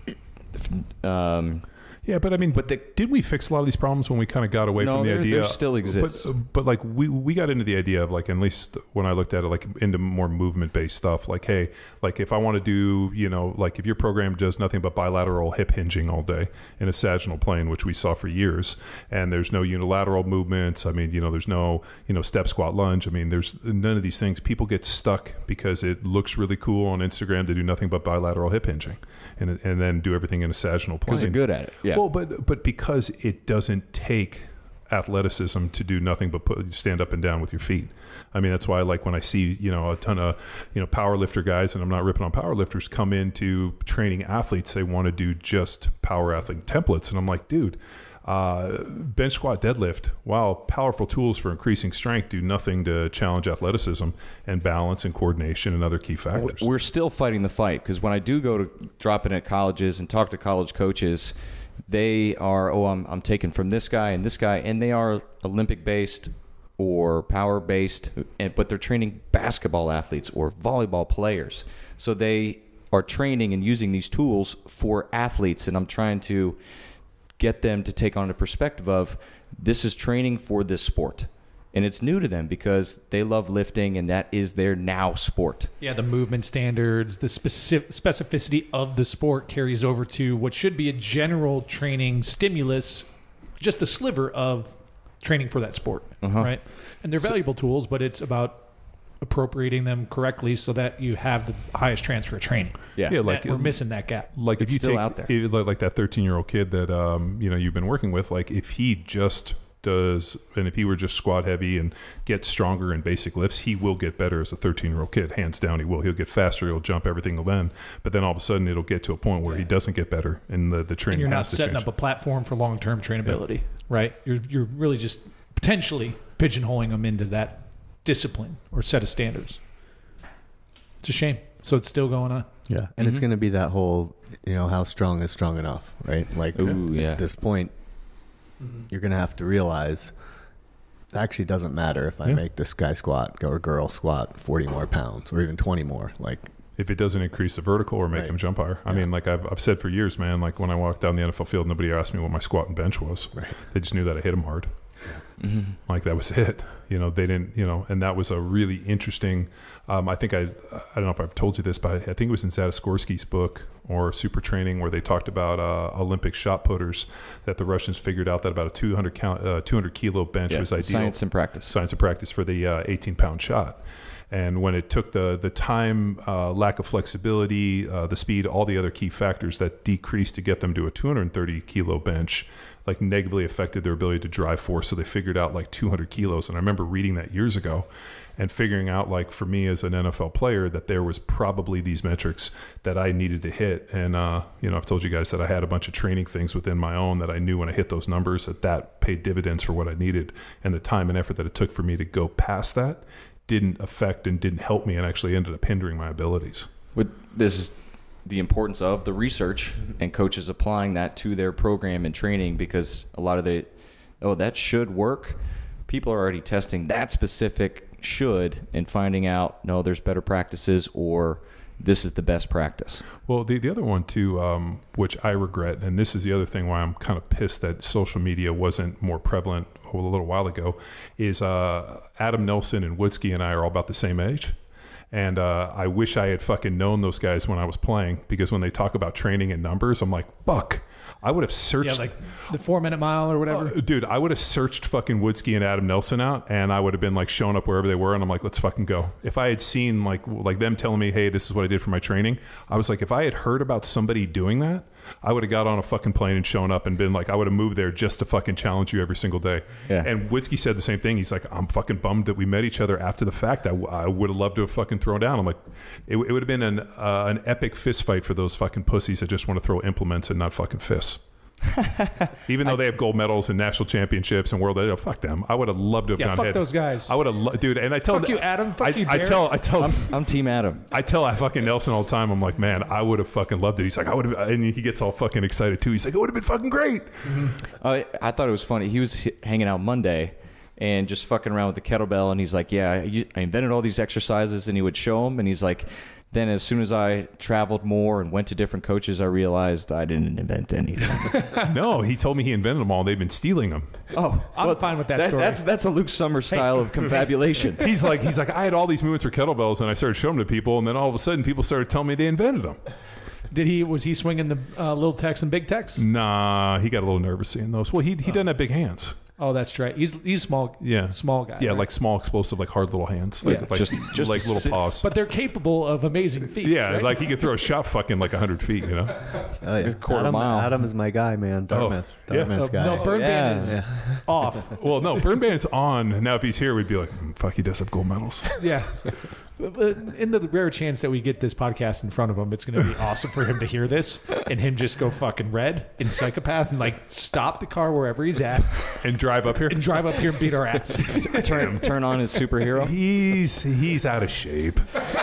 Um, Yeah, but I mean, But the- did we fix a lot of these problems when we kind of got away No, from the there- idea? there still exists. But, but like we we got into the idea of like, at least when I looked at it, like into more movement based stuff. Like, hey, like if I want to do, you know, like if your program does nothing but bilateral hip hinging all day in a sagittal plane, which we saw for years, and there's no unilateral movements. I mean, you know, there's no, you know, step, squat, lunge. I mean, there's none of these things. People get stuck because it looks really cool on Instagram to do nothing but bilateral hip hinging, and and then do everything in a sagittal plane because they're good at it. Yeah. Well, but but because it doesn't take athleticism to do nothing but put, stand up and down with your feet. I mean, that's why, like, when I see, you know, a ton of, you know, power lifter guys, and I'm not ripping on power lifters, come into training athletes, they want to do just power athlete templates. And I'm like, dude, uh, bench, squat, deadlift, while powerful tools for increasing strength, do nothing to challenge athleticism and balance and coordination and other key factors. We're still fighting the fight because when I do go to drop in at colleges and talk to college coaches, they are, oh, I'm, I'm taking from this guy and this guy, and they are Olympic-based or power-based, and, but they're training basketball athletes or volleyball players. So they are training and using these tools for athletes, and I'm trying to get them to take on a perspective of this is training for this sport. And it's new to them because they love lifting, and that is their now sport. Yeah, the movement standards, the specific specificity of the sport carries over to what should be a general training stimulus, just a sliver of training for that sport, Uh-huh. right? And they're valuable tools, but it's about appropriating them correctly so that you have the highest transfer of training. Yeah. Yeah, Like like we're missing that gap. like It's if you still take out there. if- like, like that thirteen year old kid that um you know you've been working with, like if he just does, and if he were just squat heavy and gets stronger in basic lifts, he will get better as a thirteen year old kid, hands down. He will. He'll get faster. He'll jump everything will then. But then all of a sudden it'll get to a point where he doesn't get better, and the the And training you're not has to setting change. up a platform for long-term trainability, right? You're you're really just potentially pigeonholing them into that discipline or set of standards. It's a shame. So it's still going on. Yeah, and it's going to be that whole, you know, how strong is strong enough, right? Like Ooh, yeah. at this point, you're going to have to realize it actually doesn't matter if I Yeah. make this guy squat or girl squat forty more pounds or even twenty more. Like, if it doesn't increase the vertical or make Right. him jump higher. I Yeah. mean, like I've, I've said for years, man, like when I walked down the N F L field, nobody asked me what my squat and bench was. Right. They just knew that I hit them hard. Mm-hmm. Like that was it. You know, they didn't, you know, and that was a really interesting, um, I think I, I don't know if I've told you this, but I think it was in Zadaskorsky's book or Super Training where they talked about uh, Olympic shot putters, that the Russians figured out that about a two hundred count, uh, two hundred kilo bench Yeah, was ideal. science and practice. Science and practice for the uh, eighteen pound shot. And when it took the the time, uh, lack of flexibility, uh, the speed, all the other key factors that decreased to get them to a two hundred thirty kilo bench, like negatively affected their ability to drive force. So they figured out like two hundred kilos. And I remember reading that years ago and figuring out, like for me as an N F L player, that there was probably these metrics that I needed to hit. And, uh, you know, I've told you guys that I had a bunch of training things within my own that I knew when I hit those numbers that that paid dividends for what I needed. And the time and effort that it took for me to go past that didn't affect and didn't help me and actually ended up hindering my abilities. With this is the importance of the research and coaches applying that to their program and training, because a lot of the, oh, that should work. People are already testing that specific should and finding out, no, there's better practices, or this is the best practice. Well, the, the other one too, um, which I regret, and this is the other thing why I'm kind of pissed that social media wasn't more prevalent a little while ago, is uh, Adam Nelson and Woodsky and I are all about the same age. And uh, I wish I had fucking known those guys when I was playing, because when they talk about training and numbers, I'm like, fuck. I would have searched... Yeah, like the four-minute mile or whatever. Uh, dude, I would have searched fucking Woodsky and Adam Nelson out, and I would have been like showing up wherever they were, and I'm like, let's fucking go. If I had seen like like them telling me, hey, this is what I did for my training, I was like, if I had heard about somebody doing that, I would have got on a fucking plane and shown up and been like, I would have moved there just to fucking challenge you every single day. Yeah. And Woodsky said the same thing. He's like, I'm fucking bummed that we met each other after the fact. I, w- I would have loved to have fucking thrown down. I'm like, it, it would have been an uh, an epic fist fight for those fucking pussies that just want to throw implements and not fucking fists. Even though I, they have gold medals and national championships and world, oh, fuck them. I would have loved to have yeah, gone fuck head. those guys. I would have, lo- dude. And I tell fuck you, Adam. Fuck I, you, I Derek. tell, I tell, I'm, I'm Team Adam. I tell I fucking Nelson all the time. I'm like, man, I would have fucking loved it. He's like, I would have, and he gets all fucking excited too. He's like, it would have been fucking great. Mm-hmm. Uh, I thought it was funny. He was h- hanging out Monday and just fucking around with the kettlebell, and he's like, yeah, I, I invented all these exercises, and he would show them, and he's like, then as soon as I traveled more and went to different coaches, I realized I didn't invent anything. No, he told me he invented them all, and they've been stealing them. Oh, I'm well, fine with that, that story. That's that's a Luke Summers style of confabulation. He's like, he's like, I had all these movements for kettlebells, and I started showing them to people, and then all of a sudden, people started telling me they invented them. Did he? Was he swinging the uh, little techs and big techs? Nah, he got a little nervous seeing those. Well, he he doesn't have big hands. Oh, that's right. He's he's small. Yeah, small guy. Yeah, right? like small, explosive, like hard little hands. Like, Yeah. like Just- just like little sit- paws. But they're capable of amazing feats. yeah, right? like he could throw a shot fucking like a hundred feet. You know. Oh, yeah. quarter Adam, mile. Adam is my guy, man. Dartmouth. Oh, yeah. Dartmouth No, guy. no, burn yeah. ban is Yeah. off. Well, no, Burn Band's on now. If he's here, we'd be like, mm, fuck, he does have gold medals. Yeah. But in the rare chance that we get this podcast in front of him, it's going to be awesome for him to hear this and him just go fucking red and psychopath and like stop the car wherever he's at And drive up here. and drive up here and beat our ass. turn turn on his superhero. He's he's out of shape.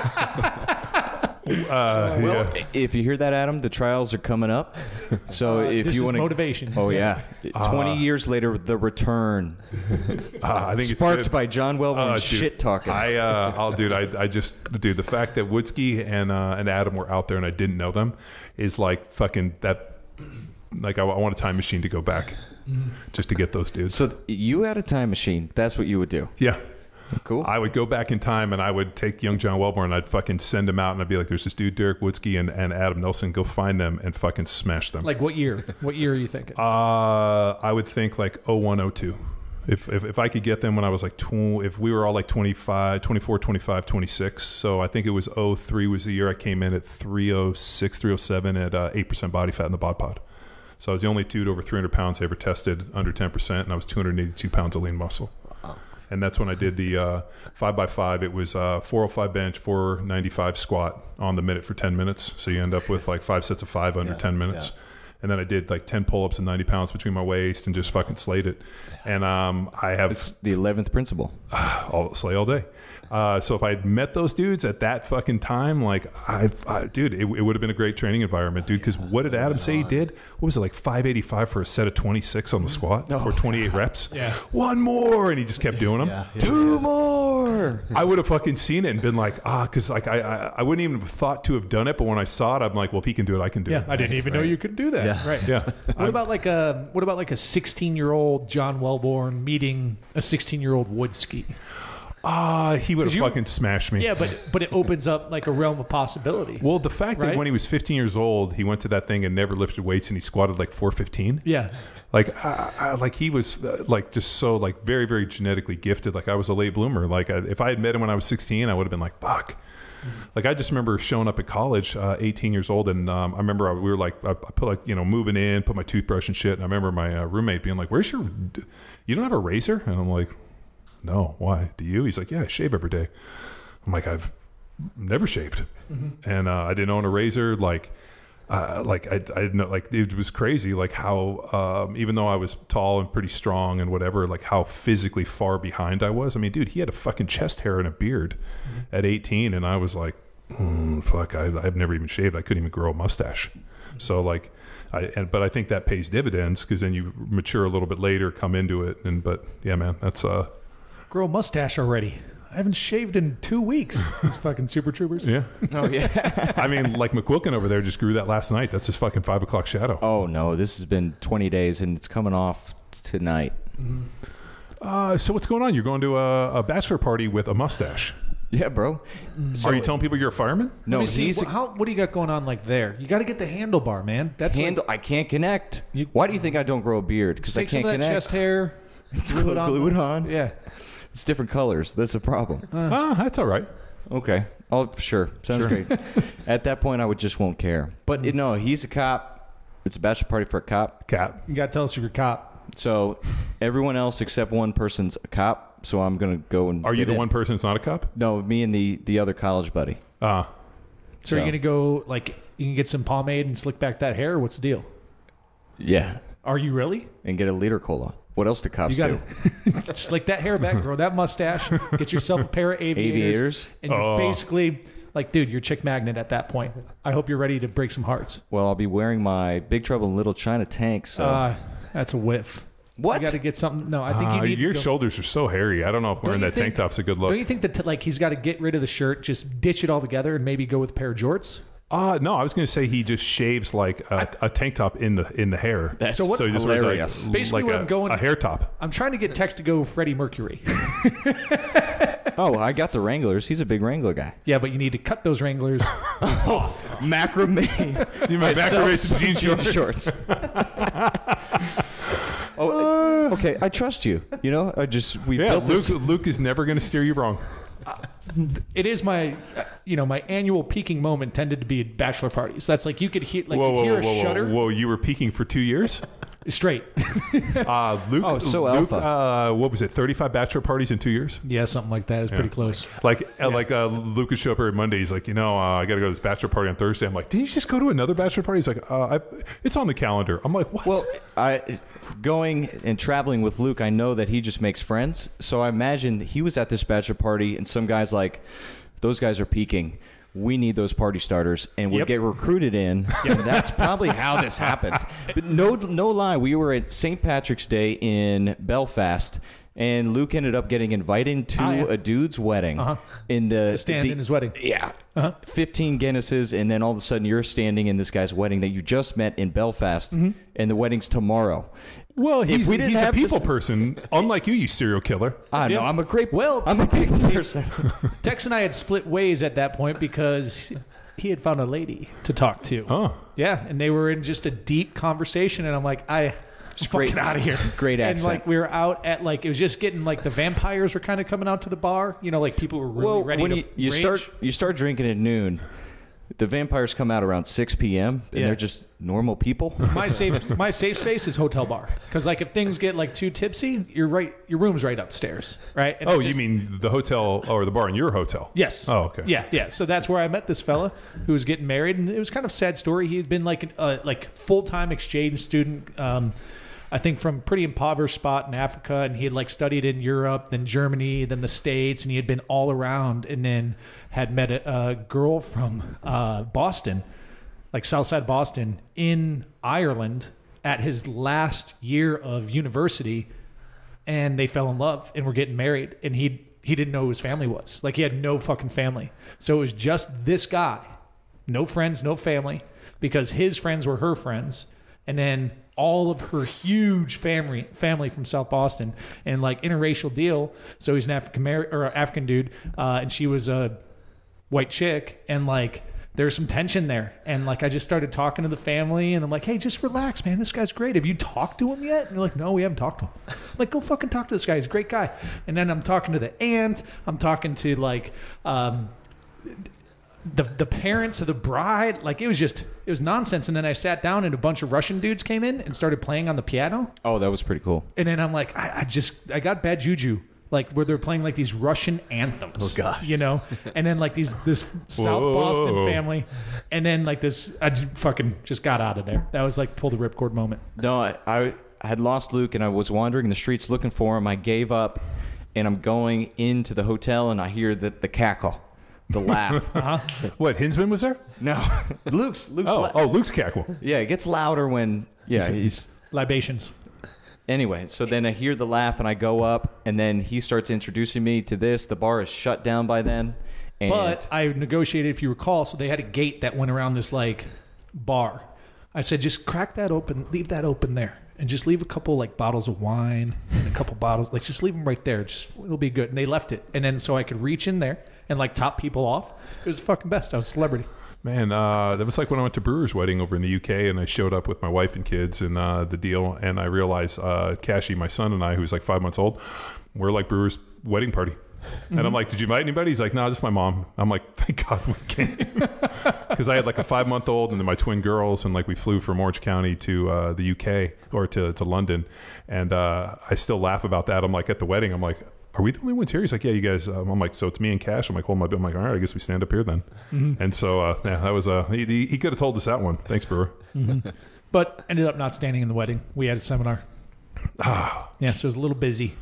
Uh, Well, yeah. if you hear that, Adam, the trials are coming up. So Uh, if this you is want motivation. oh yeah, twenty years later, the return, Uh, I think it's sparked good. by John Welbourn Uh, dude, shit talking. I, uh, I'll, dude, I, I just, dude, the fact that Woodsky and uh, and Adam were out there and I didn't know them is like fucking that. Like I, I want a time machine to go back, just to get those dudes. So th- you had a time machine. That's what you would do. Yeah. Cool. I would go back in time and I would take young John Welbourn and I'd fucking send him out and I'd be like, there's this dude, Derek Woodsky and, and Adam Nelson. Go find them and fucking smash them. Like what year? What year are you thinking? Uh, I would think like oh one, oh two. If, if if I could get them when I was like tw- if we were all like twenty-five, twenty-four, twenty-five, twenty-six. So I think it was oh three was the year I came in at three oh six, three oh seven at uh, eight percent body fat in the bod pod. So I was the only dude over three hundred pounds I ever tested under ten percent, and I was two hundred eighty-two pounds of lean muscle. And that's when I did the uh, five by five. It was uh, four oh five bench, four ninety-five squat on the minute for ten minutes. So you end up with like five sets of five under Yeah, ten minutes. yeah. And then I did like ten pull-ups and ninety pounds between my waist and just fucking slayed it. And um, I have It's the eleventh principle. all slay all day. Uh, so if I had met those dudes at that fucking time, like I, I dude, it, it would have been a great training environment, dude. Because what did Adam say he did? What was it, like five eighty-five for a set of twenty-six on the squat or twenty-eight reps? Yeah. One more, and he just kept doing them. Yeah, yeah, Two yeah. more. I would have fucking seen it and been like, ah, because like I, I, I wouldn't even have thought to have done it, but when I saw it, I'm like, well, if he can do it, I can do yeah, it. I didn't even know Right. you could do that. Yeah. Right. Yeah. What I'm- about like a what about like a sixteen year old John Welbourn meeting a sixteen year old Woodsky? Ah, he would have you- fucking smashed me. Yeah, but but it opens up like a realm of possibility. Well, the fact Right? that when he was fifteen years old, he went to that thing and never lifted weights, and he squatted like four fifteen. Yeah. Like, I, I, like he was uh, like just so like very, very genetically gifted. Like I was a late bloomer. Like I, if I had met him when I was sixteen, I would have been like, fuck. Like I just remember showing up at college, uh, eighteen years old, and um, I remember I, we were like, I, I put like you know moving in, put my toothbrush and shit, and I remember my uh, roommate being like, "Where's your? You don't have a razor?" And I'm like, "No, why? Do you?" He's like, "Yeah, I shave every day." I'm like, "I've never shaved," Mm-hmm. and uh, I didn't own a razor. Like, uh, like I, I didn't know. Like it was crazy. Like how um, even though I was tall and pretty strong and whatever, like how physically far behind I was. I mean, dude, he had a fucking chest hair and a beard Mm-hmm. at eighteen, and I was like, mm, "Fuck, I, I've never even shaved. I couldn't even grow a mustache." So like. I, and, but I think that pays dividends because then you mature a little bit later, come into it, and but yeah, man, that's uh, Grow a mustache already. I haven't shaved in two weeks. These fucking super troopers. Yeah. Oh, yeah. I mean, like McQuilkin over there just grew that last night. That's his fucking five o'clock shadow. Oh, no. This has been twenty days, and it's coming off tonight. Mm-hmm. Uh, so what's going on? You're going to a, a bachelor party with a mustache. Yeah, bro. So, Are you telling people you're a fireman? No, Let me see, he's wh- how, what do you got going on like there? You got to get the handlebar, man. That's handle. like, I can't connect. You- Why do you think I don't grow a beard? Because I take some can't of that connect. chest hair. It's glue glue it on. glue it on. Yeah. It's different colors. That's the problem. Ah, that's all right. Okay. Oh, sure. Sounds great. At that point, I would just won't care. But Mm. no, he's a cop. It's a bachelor party for a cop. Cat. You got to tell us if you're a cop. So everyone else except one person's a cop. So I'm gonna go and. Are you get the in. one person that's not a cop? No, me and the the other college buddy. Ah. So, you're going to go, like, you can get some pomade and slick back that hair? What's the deal? Yeah. Are you really? And get a liter cola. What else do cops You do? got to slick that hair back, grow that mustache, get yourself a pair of aviators. Aviators? And you're Oh. basically, like, dude, you're a chick magnet at that point. I hope you're ready to break some hearts. Well, I'll be wearing my Big Trouble in Little China tank. So Uh, that's a whiff. what? You got to get something. No, I think Ah, you need your to go, shoulders are so hairy. I don't know if wearing you that think- tank top's a good look. Don't you think that, like, he's got to get rid of the shirt, just ditch it all together, and maybe go with a pair of jorts? Uh, no, I was going to say he just shaves like a, a tank top in the in the hair. That's So what- so he just hilarious. wears like, Basically like what a, I'm going- a hair top. I'm trying to get Tex to go Freddie Mercury. Oh, I got the Wranglers. He's a big Wrangler guy. Yeah, but you need to cut those Wranglers. Macrame. You might back race some jean jean shorts. shorts. oh, okay. I trust you. You know, I just we Yeah, built Luke, this. Luke is never going to steer you wrong. It is my, uh, you know, my annual peaking moment tended to be at bachelor parties. That's like you could hear, like whoa, you whoa, hear whoa, a whoa, shudder whoa, whoa! You were peaking for two years. straight. Uh, Luke, Oh, so Luke, alpha. uh, what was it? Thirty-five bachelor parties in two years. Yeah, something like that is pretty close. Like, uh, like uh, Luke would show up every Monday. He's like, you know, uh, I got to go to this bachelor party on Thursday. I'm like, did you just go to another bachelor party? He's like, uh, I, it's on the calendar. I'm like, what? Well, I going and traveling with Luke, I know that he just makes friends. So I imagine he was at this bachelor party, and some guys like, those guys are peaking. We need those party starters, and we'll Yep. get recruited in. And that's probably how this happened. But no, no lie, we were at Saint Patrick's Day in Belfast, and Luke ended up getting invited to Oh, yeah. a dude's wedding. Uh-huh. In the To stand the- in his wedding. Yeah. Uh-huh. fifteen Guinnesses, and then all of a sudden you're standing in this guy's wedding that you just met in Belfast, Mm-hmm. and the wedding's tomorrow. well, he's, we didn't he's a have this- people person, unlike you, you serial killer. I know, Yeah. I'm a great, Well, I'm a people person. Tex and I had split ways at that point because he had found a lady to talk to. Oh. Yeah, and they were in just a deep conversation, and I'm like, I. great- Fucking out of here. great And accent. like we were out at like it was just getting like the vampires were kind of coming out to the bar. You know, like people were really Well, ready when to you, you rage. start you start drinking at noon, the vampires come out around six p.m. and Yeah. they're just normal people. My safe my safe space is hotel bar because like if things get like too tipsy, you're right. Your room's right upstairs, right? And Oh, it you just- mean the hotel or the bar in your hotel? Yes. Oh, okay. Yeah, yeah. So that's where I met this fella who was getting married, and it was kind of a sad story. He had been like a uh, like full time exchange student. Um, I think from a pretty impoverished spot in Africa, and he had like studied in Europe, then Germany, then the States, and he had been all around, and then had met a, a girl from uh, Boston, like Southside Boston, in Ireland at his last year of university, and they fell in love and were getting married, and he he didn't know who his family was. Like he had no fucking family, so it was just this guy, no friends, no family, because his friends were her friends, and then all of her huge family family from South Boston, and like interracial deal. So he's an African Amer- or African dude, uh, and she was a white chick, and like there's some tension there. And like I just started talking to the family, and I'm like, hey, just relax, man. This guy's great. Have you talked to him yet? And they're like, no, we haven't talked to him. I'm like, go fucking talk to this guy. He's a great guy. And then I'm talking to the aunt. I'm talking to like um, the the parents of the bride. Like it was just it was nonsense. And then I sat down, and a bunch of Russian dudes came in and started playing on the piano. Oh, that was pretty cool. And then I'm like, I, I just I got bad juju. Like where they're playing like these Russian anthems. Oh, gosh. You know? And then like these this South Whoa. Boston family. And then like this I j- fucking just got out of there. That was like pull the ripcord moment. No, I, I had lost Luke, and I was wandering the streets looking for him. I gave up, and I'm going into the hotel, and I hear the, the cackle, the laugh. What, Hinsman was there? No, Luke's Luke's. Oh, la- oh, Luke's cackle. yeah, it gets louder when yeah he's Libations. Anyway, so then I hear the laugh and I go up, and then he starts introducing me to this. The bar is shut down by then. And But I negotiated, if you recall, so they had a gate that went around this like bar. I said, just crack that open, leave that open there, and just leave a couple like bottles of wine and a couple bottles, like just leave them right there. Just it'll be good. And they left it, and then so I could reach in there and like top people off. It was the fucking best. I was a celebrity. Man, uh, that was like when I went to Brewer's wedding over in the U K, and I showed up with my wife and kids and uh, the deal, and I realized uh, Cashy, my son, and I, who's like five months old, we're like Brewer's wedding party. Mm-hmm. And I'm like, did you invite anybody? He's like, no, just my mom. I'm like, thank God we came. Because I had like a five-month-old and then my twin girls, and like we flew from Orange County to uh, the U K or to, to London. And uh, I still laugh about that. I'm like, at the wedding, I'm like, are we the only ones here? He's like, yeah, you guys. Um, I'm like, so it's me and Cash. I'm like, hold my bill. I'm like, all right, I guess we stand up here then. Mm-hmm. And so, uh, yeah, that was uh, he, he, he could have told us that one. Thanks, Brewer. Mm-hmm. But ended up not standing in the wedding. We had a seminar. Ah, yeah, so it was a little busy.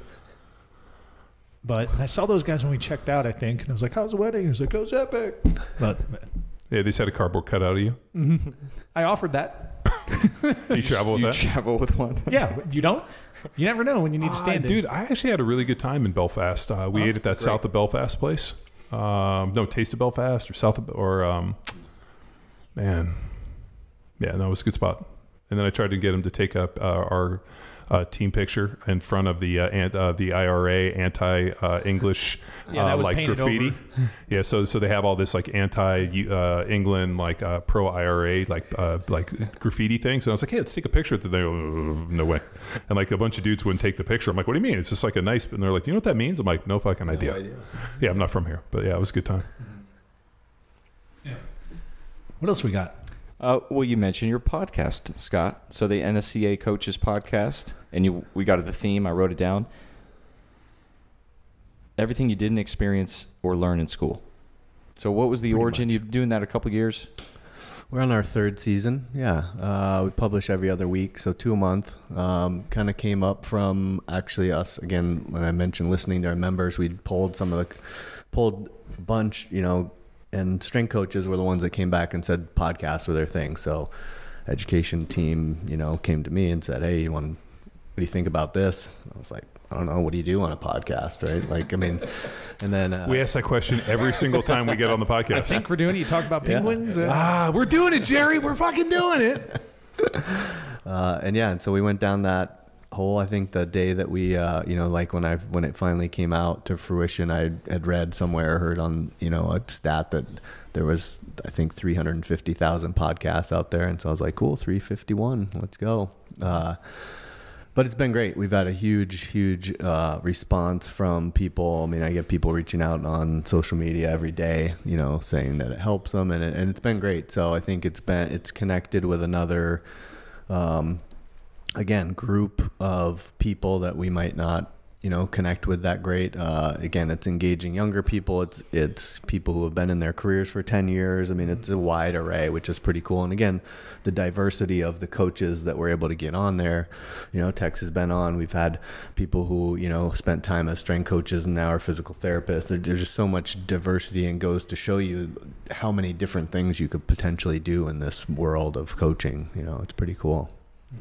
But and I saw those guys when we checked out, I think. And I was like, how's the wedding? He was like, it was epic. But, but yeah, they just had a cardboard cutout of you. Mm-hmm. I offered that. You travel with you that? travel with one? Yeah, you don't? You never know when you need to stand uh, in. Dude, I actually had a really good time in Belfast. Uh, we oh, ate at that great. South of Belfast place. Um, no, Taste of Belfast or South of, or, um, man. Yeah, that was a good spot. And then I tried to get him to take up uh, our uh, team picture in front of the uh, ant, uh, the I R A anti-English uh, yeah, that was like painted graffiti. Over. Yeah, so so they have all this like anti-England like uh, pro-I R A like uh, like graffiti things. And I was like, hey, let's take a picture. And they go, no way. And like a bunch of dudes wouldn't take the picture. I'm like, what do you mean? It's just like a nice. And they're like, you know what that means? I'm like, no fucking No idea. idea. Yeah, I'm not from here, but yeah, it was a good time. Yeah. What else we got? Uh, well, you mentioned your podcast, Scott. So the N S C A Coaches Podcast, and you we got to the theme. I wrote it down. Everything you didn't experience or learn in school. So what was the Pretty origin? much. You've been doing that a couple years? We're on our third season. Yeah. Uh, we publish every other week, so two a month. Um, kind of came up from actually us, again, when I mentioned listening to our members, we'd pulled some of the, pulled a bunch, you know, and strength coaches were the ones that came back and said podcasts were their thing. So education team, you know, came to me and said, hey, you want, what do you think about this? I was like, I don't know. What do you do on a podcast, right? Like, I mean, and then... Uh, We ask that question every single time we get on the podcast. I think we're doing it. You talk about penguins. Yeah. Uh, ah, we're doing it, Jerry. We're fucking doing it. uh, and yeah, and so we went down that whole, I think the day that we, uh, you know, like when I, when it finally came out to fruition, I had read somewhere, heard on, you know, a stat that there was, I think, three hundred fifty thousand podcasts out there. And so I was like, cool, three fifty-one, let's go. Uh, But it's been great. We've had a huge, huge uh, response from people. I mean, I get people reaching out on social media every day, you know, saying that it helps them, and it, and it's been great. So I think it's been it's connected with another, um, again, group of people that we might not, you know, connect with that great. Uh, again, it's engaging younger people. It's it's people who have been in their careers for ten years. I mean, it's a wide array, which is pretty cool. And again, the diversity of the coaches that we're able to get on there. You know, Tex has been on. We've had people who, you know, spent time as strength coaches and now are physical therapists. There, there's just so much diversity, and goes to show you how many different things you could potentially do in this world of coaching. You know, it's pretty cool.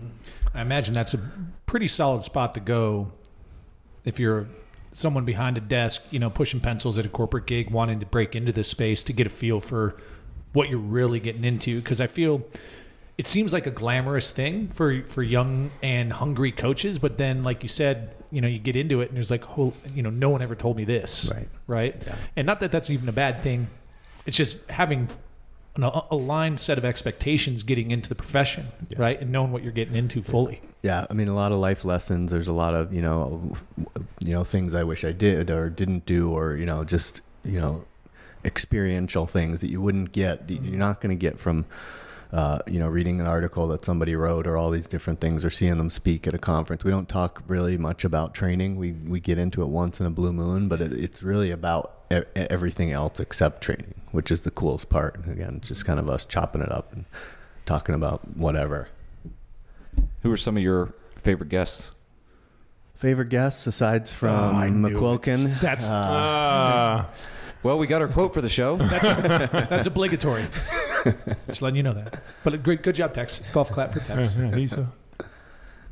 I imagine that's a pretty solid spot to go if you're someone behind a desk, you know, pushing pencils at a corporate gig, wanting to break into this space to get a feel for what you're really getting into. Because I feel it seems like a glamorous thing for, for young and hungry coaches. But then, like you said, you know, you get into it and there's like, oh, you know, no one ever told me this. Right. Right. Yeah. And not that that's even a bad thing. It's just having an aligned set of expectations getting into the profession, Yeah. right? And knowing what you're getting into fully. Yeah, I mean, a lot of life lessons. There's a lot of, you know, you know, things I wish I did or didn't do, or, you know, just, you know, experiential things that you wouldn't get. You're not going to get from, uh, you know, reading an article that somebody wrote, or all these different things, or seeing them speak at a conference. We don't talk really much about training. We we get into it once in a blue moon, but it, it's really about e- everything else except training, which is the coolest part. Again, it's just kind of us chopping it up and talking about whatever. Who are some of your favorite guests? Favorite guests aside from Oh, I knew McQuilkin? it. That's- uh, Ah, Well, we got our quote for the show. That's obligatory. Just letting you know that. But a great, good job, Tex. Golf clap for yeah, Tex. yeah, he's a,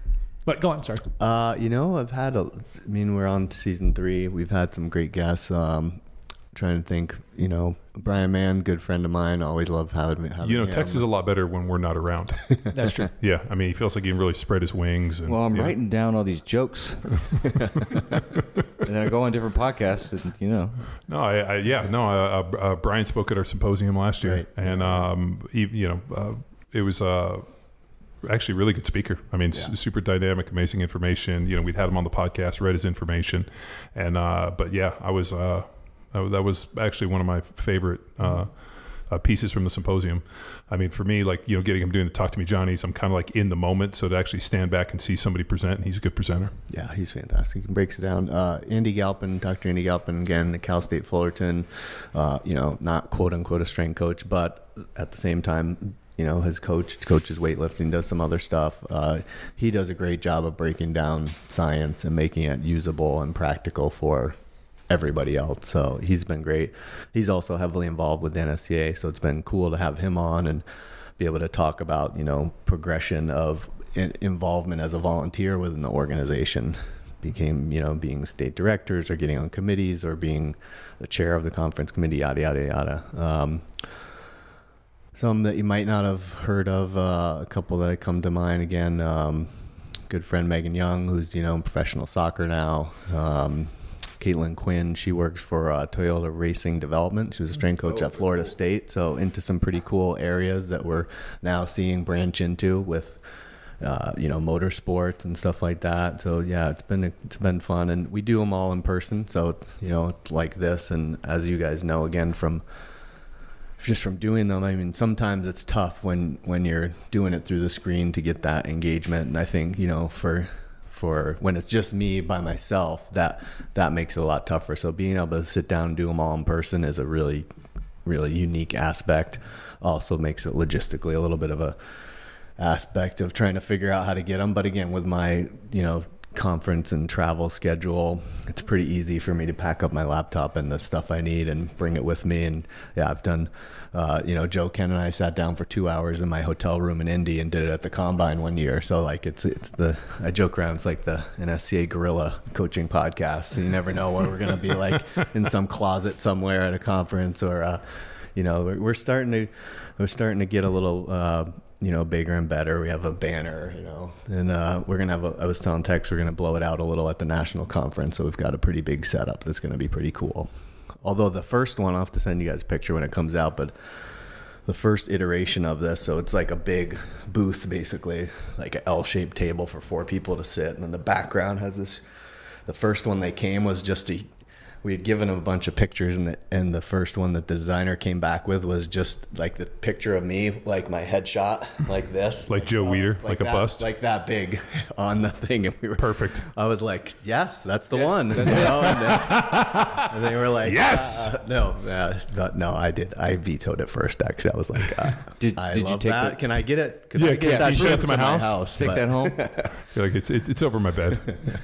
But go on, sorry. Uh, you know, I've had a. I mean, we're on to season three. We've had some great guests. Um, trying to think. You know, Brian Mann, good friend of mine. Always love having. having You know, him. Tex is a lot better when we're not around. That's true. Yeah, I mean, he feels like he can really spread his wings. And, Well, I'm yeah. writing down all these jokes, and then I go on different podcasts, and you know. No, I, I yeah, no. Uh, uh, Brian spoke at our symposium last year, Right. and um, he, you know, uh, it was uh, actually a really good speaker. I mean, Yeah. s- super dynamic, amazing information. You know, we'd had him on the podcast, read his information, and uh, but yeah, I was uh, that that was actually one of my favorite uh, uh, pieces from the symposium. I mean, for me, like, you know, getting him doing the Talk to Me Johnnies, I'm kind of like in the moment. So to actually stand back and see somebody present, and he's a good presenter. Yeah, he's fantastic. He breaks it down. Uh, Andy Galpin, Doctor Andy Galpin, again, at Cal State Fullerton, uh, you know, not quote unquote a strength coach, but at the same time, you know, has coached, coaches weightlifting, does some other stuff. Uh, he does a great job of breaking down science and making it usable and practical for everybody else. So he's been great. He's also heavily involved with the N S C A, so it's been cool to have him on and be able to talk about, you know, progression of in- involvement as a volunteer within the organization. Became, you know, being state directors or getting on committees or being the chair of the conference committee, yada, yada, yada. Um, some that you might not have heard of, uh, a couple that come to mind again. Um, good friend Megan Young, who's, you know, in professional soccer now. Um, Caitlin Quinn, she works for uh, Toyota Racing Development. She was a strength coach at Florida State, so into some pretty cool areas that we're now seeing branch into with, uh, you know, motorsports and stuff like that. So yeah, it's been it's been fun, and we do them all in person. So you know, it's like this, and as you guys know, again from just from doing them, I mean, sometimes it's tough when when you're doing it through the screen to get that engagement. And I think, you know, for for when it's just me by myself, that that makes it a lot tougher. So being able to sit down and do them all in person is a really, really unique aspect. Also makes it logistically a little bit of a aspect of trying to figure out how to get them. But again, with my, you know, conference and travel schedule, it's pretty easy for me to pack up my laptop and the stuff I need and bring it with me. And yeah, I've done, uh, you know, Joe, Ken and I sat down for two hours in my hotel room in Indy and did it at the Combine one year. So like, it's, it's the, I joke around, it's like the N S C A Gorilla coaching podcast. So you never know what we're going to be like in some closet somewhere at a conference or, uh, you know, we're, we're starting to, we're starting to get a little, uh, you know, bigger and better. We have a banner, you know, and uh, we're going to have a, I was telling Tex, we're going to blow it out a little at the national conference. So we've got a pretty big setup that's going to be pretty cool. Although the first one, I'll have to send you guys a picture when it comes out, but the first iteration of this, so it's like a big booth, basically like an L-shaped table for four people to sit. And then the background has this, the first one they came was just a, we had given him a bunch of pictures, and the, and the first one that the designer came back with was just like the picture of me, like my headshot, like this. Like Joe Weider, like a that, bust? Like that big on the thing. And we were Perfect. I was like, yes, that's the one. You know, and, then, and they were like, Yes! uh, no, uh, no, no, I did. I vetoed it first, actually. I was like, uh, Did- I did you love take that. the- Can I get it? Could Yeah, I get yeah, that can you shipped ship it to my house? Take But- that home. You're like, it's it, it's over my bed.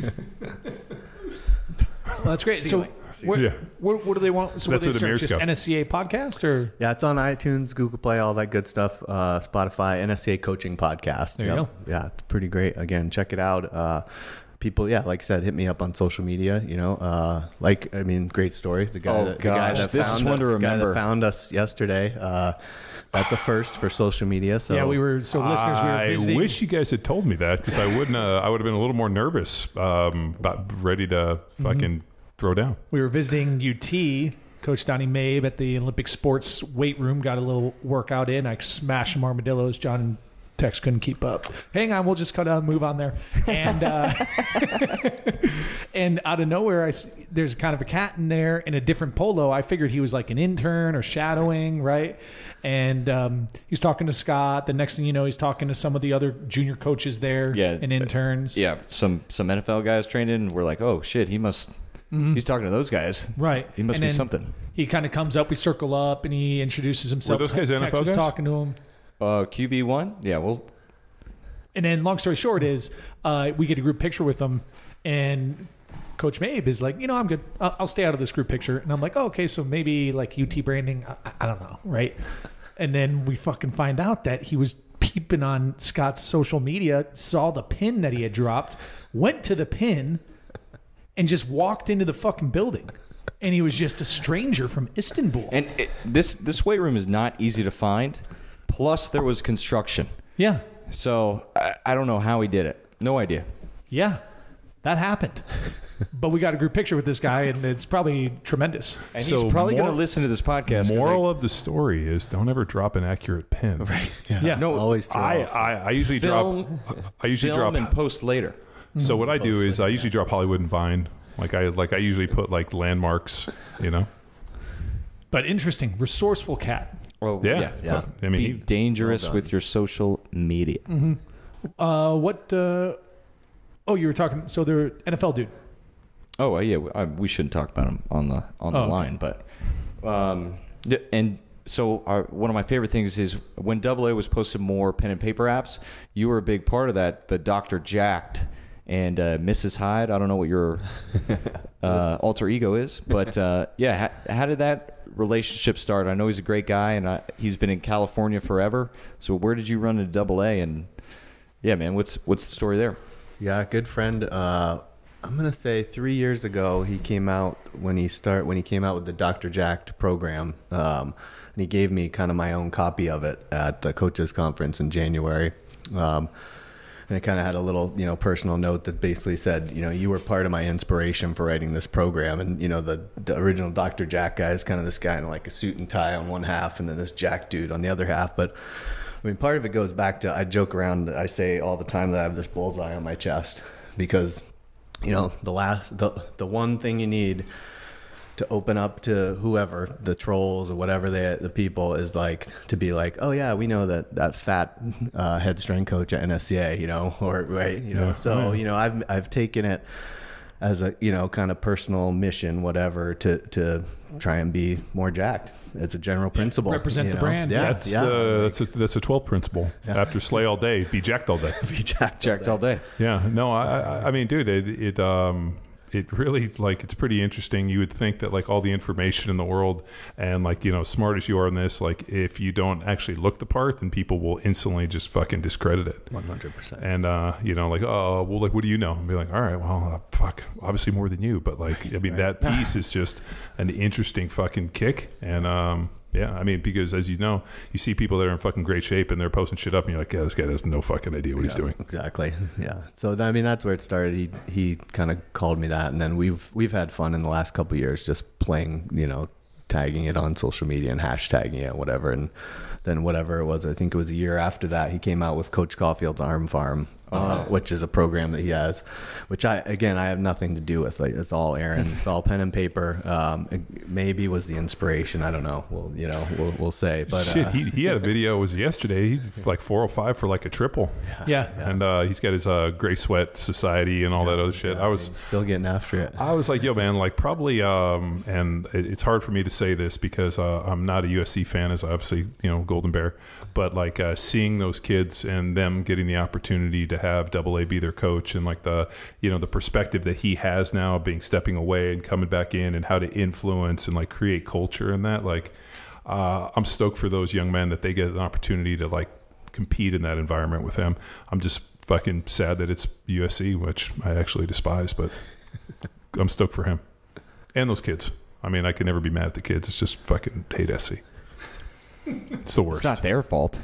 Well, that's great. So, where, Yeah. where, what do they want? So, That's what where do the they mirrors search? Just go. N S C A podcast or? Yeah, it's on iTunes, Google Play, all that good stuff. Uh, Spotify, N S C A Coaching Podcast. There you go. Yeah, it's pretty great. Again, check it out. Uh, people, yeah, like I said, hit me up on social media. You know, uh, like I mean, great story. The guy, Oh, that, the guy gosh, that this is found one to the guy that remember. found us yesterday. Uh, that's a first for social media. So Yeah, we were. So listeners, we were I visiting. wish you guys had told me that, because I wouldn't. Uh, I would have been a little more nervous, um, about ready to fucking throw down. We were visiting U T. Coach Donnie Mabe at the Olympic Sports weight room got a little workout in. I smashed some armadillos. John and Tex couldn't keep up. Hang on, we'll just cut out and move on there. And uh, and out of nowhere, I s there's kind of a cat in there in a different polo. I figured he was like an intern or shadowing, right? And um, he's talking to Scott. The next thing you know, he's talking to some of the other junior coaches there Yeah. and interns. Yeah, some some N F L guys trained in. And we're like, oh shit, he must. He's talking to those guys. Right. He must And be then something. He kind of comes up, we circle up, and he introduces himself. those guys Tex N F L is guys? talking to him. Uh, Q B one. Yeah, well, And then, long story short, is uh, we get a group picture with them, and Coach Mabe is like, you know, I'm good. I'll, I'll stay out of this group picture. And I'm like, oh, okay, so maybe like U T branding. I, I don't know, right? And then we fucking find out that he was peeping on Scott's social media, saw the pin that he had dropped, went to the pin, and just walked into the fucking building. And he was just a stranger from Istanbul. And it, this this weight room is not easy to find. Plus, there was construction. Yeah. So I, I don't know how he did it. No idea. Yeah. That happened. But we got a group picture with this guy, and it's probably tremendous. And So he's probably more- going to listen to this podcast. 'cause Moral I- of the story is don't ever drop an accurate pin. Right. Yeah. no, Always throw I, off. I, I usually film, drop. I usually film drop. and post later. So what I do Post is I usually drop Hollywood and Vine. Like I like I usually put like landmarks. You know. But interesting. Resourceful cat. Well, Yeah. yeah. Yeah. I mean, Be he- dangerous well done. with your social media. Uh, what? Uh, oh, you were talking. So they're N F L dude. Oh, uh, yeah. I, we shouldn't talk about him on the on the Oh, okay. line, but um, th- and so our, one of my favorite things is when Double A was posting more pen and paper apps. You were a big part of that. The Doctor Jacked and uh, Missus Hyde. I don't know what your uh, alter ego is, but uh, yeah. How, how did that relationship start? I know he's a great guy, and I, he's been in California forever. So where did you run into Double A? And yeah, man, what's what's the story there? Yeah, good friend. Uh, I'm gonna say three years ago he came out when he start when he came out with the Doctor Jacked program, um, and he gave me kind of my own copy of it at the coaches conference in January. Um, and it kind of had a little, you know, personal note that basically said, you know, you were part of my inspiration for writing this program. And, you know, the, the original Doctor Jack guy is kind of this guy in like a suit and tie on one half and then this Jack dude on the other half. But I mean, part of it goes back to, I joke around, I say all the time that I have this bullseye on my chest because, you know, the last, the, the one thing you need to open up to whoever, the trolls or whatever they, the people is like, to be like, oh yeah, we know that, that fat uh, head strength coach at N S C A, you know, or right, you know, Yeah. so, Yeah. you know, I've, I've taken it as a, you know, kind of personal mission, whatever, to, to try and be more jacked. It's a general principle. represent you the know? brand. Yeah. That's yeah. the that's a that's a twelfth principle. After slay all day, be jacked all day. Be jacked. Jacked all day. Yeah, no, I, I, I mean, dude, it, it, um, it really like it's pretty interesting. You would think that like all the information in the world and like you know, smart as you are in this, like if you don't actually look the part, then people will instantly just fucking discredit it. one hundred percent. And uh, you know, like oh, well, like what do you know? And be like, all right, well, uh, fuck, obviously more than you, but like I mean, that piece is just an interesting fucking kick, and um. Yeah, I mean, because as you know, you see people that are in fucking great shape and they're posting shit up and you're like, yeah, this guy has no fucking idea what he's doing. Exactly. Yeah. So I mean, that's where it started. He he kind of called me that, and then we've we've had fun in the last couple of years just playing, you know, tagging it on social media and hashtagging it, whatever. And then whatever it was, I think it was a year after that, he came out with Coach Caulfield's Arm Farm, uh, which is a program that he has, which I again I have nothing to do with. Like it's all Aaron. It's all pen and paper. Um, it maybe was the inspiration. I don't know. Well, you know, we'll we'll say. But Shit, uh, he, he had a video, was it yesterday? He's like four oh five for like a triple. Yeah. And uh, he's got his uh, Gray Sweat Society and all that other shit. yeah, I was he's still getting after it. I was like, yo, man, like probably, um, and it, it's hard for me to say this because uh, I'm not a U S C fan, as obviously, you know, Golden Bear, but like uh, seeing those kids and them getting the opportunity to have Double A be their coach and like the, you know, the perspective that he has now being stepping away and coming back in and how to influence and like create culture and that, like, uh, I'm stoked for those young men that they get an opportunity to like compete in that environment with him. I'm just fucking sad that it's U S C, which I actually despise, but I'm stoked for him and those kids. I mean, I can never be mad at the kids. It's just fucking hate S C. It's the worst. It's not their fault.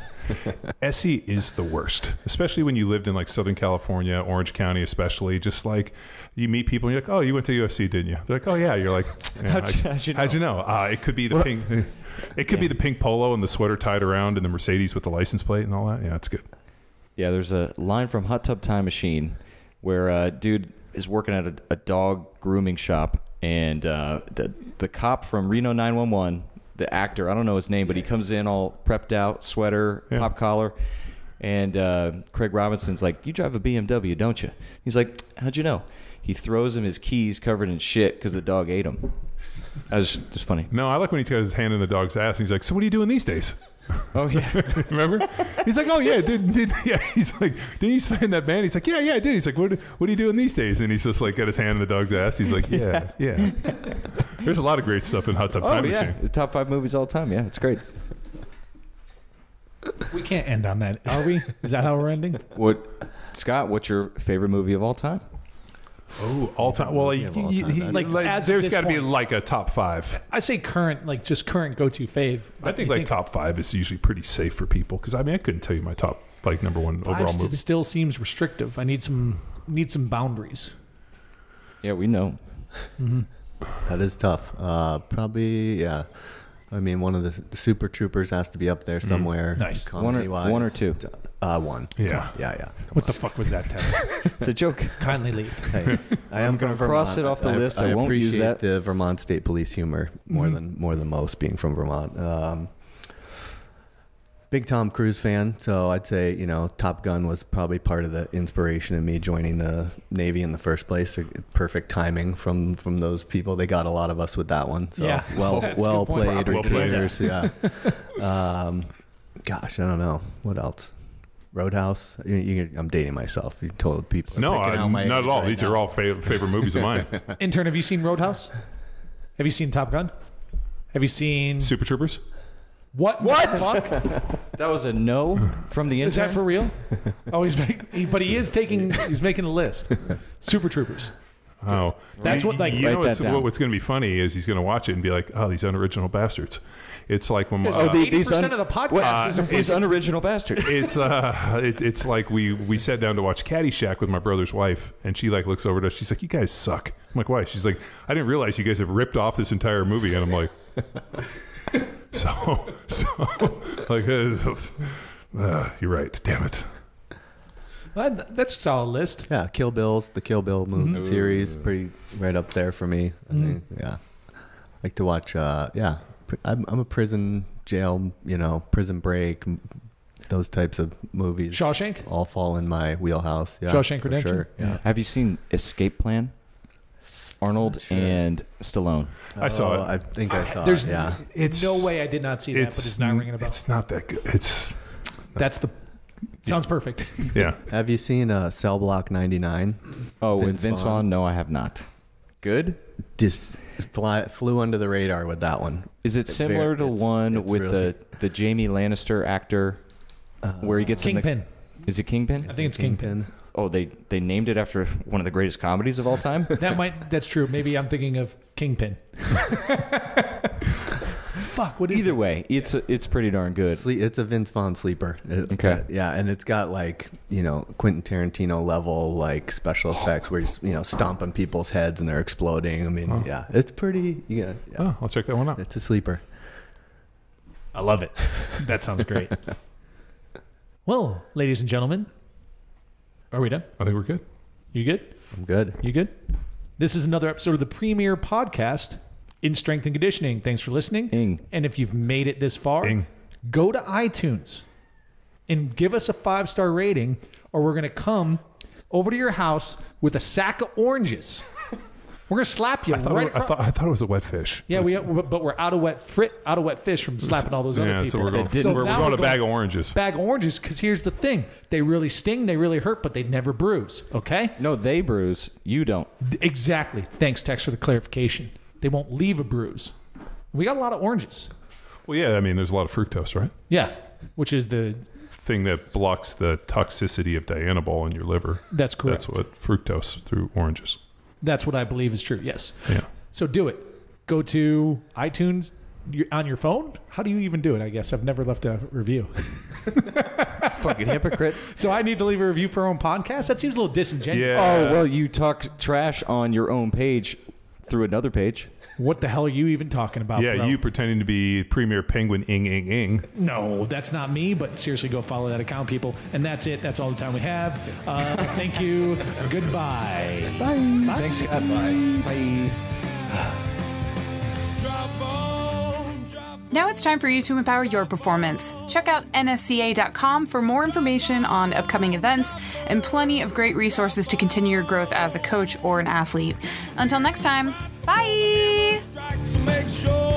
S C is the worst, especially when you lived in like Southern California, Orange County, especially. Just like you meet people and you're like, oh, you went to U S C, didn't you? They're like, oh yeah. You're like, yeah, how'd, I, you, how'd you know? how'd you know? Uh, it could be the pink. It could be the pink polo and the sweater tied around and the Mercedes with the license plate and all that. Yeah, it's good. Yeah, there's a line from Hot Tub Time Machine where a dude is working at a, a dog grooming shop, and uh, the the cop from Reno nine one one, the actor, I don't know his name, but he comes in all prepped out, sweater, Yeah. pop collar, and uh, Craig Robinson's like, you drive a B M W, don't you? He's like, how'd you know? He throws him his keys covered in shit because the dog ate them. That was just, just funny. No, I like when he's got his hand in the dog's ass and he's like, so what are you doing these days? Oh, yeah. Remember? He's like, oh yeah, did, did yeah. He's like, didn't you spend that band? He's like, yeah, yeah, I did. He's like, what, what are you doing these days? And he's just like got his hand in the dog's ass. He's like, yeah, yeah. There's a lot of great stuff in Hot Tub Oh, Time yeah. Machine. The top five movies all the time. Yeah, it's great. We can't end on that, are we? Is that how we're ending? What, Scott? What's your favorite movie of all time? Oh, all time. Well, you, all you, time. he- Like, like, as of there's this got to be point. like a top five. I say current, like just current go-to fave. I think You like top five is usually pretty safe for people because I mean I couldn't tell you my top like number one five overall st- movie. still seems restrictive. I need some need some boundaries. Yeah, we know. That is tough. Uh, probably, yeah. I mean, one of the, the Super Troopers has to be up there somewhere. Nice. One or- Concept-wise. one or two? Uh, one. Yeah. Yeah, yeah. What the fuck was that text? It's a joke. Kindly leave. Hey, I am gonna from cross Vermont. it off the I, list. I, I won't use appreciate that. the Vermont State Police humor more than more than most, being from Vermont. Um, big Tom Cruise fan, so I'd say you know Top Gun was probably part of the inspiration in me joining the Navy in the first place. Perfect timing from from those people. They got a lot of us with that one. So Yeah. well That's a well good point. played, Well played. recruiters. Yeah. Um, gosh, I don't know what else. Roadhouse. You, you, I'm dating myself. You told people. No, freaking I, out my not age at all. right These now. are all fa- favorite movies of mine. Intern, have you seen Roadhouse? Have you seen Top Gun? Have you seen Super Troopers. what? What? The fuck? That was a no from the Is intern. that for real? Oh, he's making, he, but he is taking. He's making a list. Super Troopers. Oh, That's You- what, like, you write know what's, that down. what, what's going to be funny is he's going to watch it and be like, "Oh, these unoriginal bastards." It's like when Oh, uh, the eighty percent of the podcast What? is a These unoriginal bastards. it's uh, it, it's like we we sat down to watch Caddyshack with my brother's wife, and she like looks over to us. She's like, "You guys suck." I'm like, "Why?" She's like, "I didn't realize you guys have ripped off this entire movie," and I'm like, "So, so, like, uh, uh, you're right. Damn it." That- That's a solid list. Yeah, Kill Bill's the Kill Bill movie series, pretty right up there for me. I mean, yeah, like to watch. Uh, yeah, pr- I'm, I'm a prison, jail, you know, Prison Break, m- those types of movies. Shawshank? all fall in my wheelhouse. Yeah, Shawshank for Redemption? Sure. Yeah. Have you seen Escape Plan? Arnold Sure. and Stallone. I saw Oh, it. I think I saw There's it. Yeah. It's no way I did not see that, but it's not ringing a bell. It's not that good. It's That's the. Sounds perfect. yeah. Have you seen uh, Cell Block ninety-nine? Oh, with Vince Vince Vaughn. Vaughn? No, I have not. Good. Just fly, flew under the radar with that one. Is it similar to it's- one it's with really- the the Jamie Lannister actor where he gets in Kingpin. the? Is it Kingpin? I think it's Kingpin. Oh, they they named it after one of the greatest comedies of all time. That might. That's true. Maybe I'm thinking of Kingpin. Fuck. What is Either it? way, it's it's pretty darn good. Sleep, it's a Vince Vaughn sleeper. It- Okay. uh, yeah, and it's got like you know Quentin Tarantino level like special effects where he's you know stomping people's heads and they're exploding. I mean, Oh. yeah, it's pretty. Yeah, yeah. Oh, I'll check that one out. It's a sleeper. I love it. That sounds great. Well, ladies and gentlemen, are we done? I think we're good. You good? I'm good. You good? This is another episode of the premier podcast in strength and conditioning. Thanks for listening. Ing. And if you've made it this far, Ing. go to iTunes and give us a five star rating, or we're going to come over to your house with a sack of oranges. We're going to slap you I thought, right it, I, across. thought, I thought it was a wet fish. Yeah, But we it's- but we're out of wet frit, out of wet fish from slapping all those other yeah, people. so we're going, didn't- we're, we're now going we're a bag of oranges. bag of oranges, because here's the thing: they really sting, they really hurt, but they never bruise. Okay, No, they bruise. You don't. exactly. Thanks, Tex, for the clarification. They won't leave a bruise. We got a lot of oranges. Well, yeah, I mean, there's a lot of fructose, right? Yeah, which is the Thing that blocks the toxicity of dianabol in your liver. that's correct. That's what fructose through oranges. That's what I believe is true. Yes. Yeah. So do it. Go to iTunes you're on your phone. How do you even do it? I guess I've never left a review. Fucking hypocrite. So I need to leave a review for our own podcast. That seems a little disingenuous. Yeah. Oh, well, you talk trash on your own page through another page. What the hell are you even talking about? Yeah, bro? you pretending to be Premier Penguin ing ing ing. No, that's not me, but seriously, go follow that account, people. And that's it. That's all the time we have. Uh, thank you. Goodbye. Bye. Bye. Thanks, Scott. Bye. Bye. Now it's time for you to empower your performance. Check out N S C A dot com for more information on upcoming events and plenty of great resources to continue your growth as a coach or an athlete. Until next time, bye! Make sure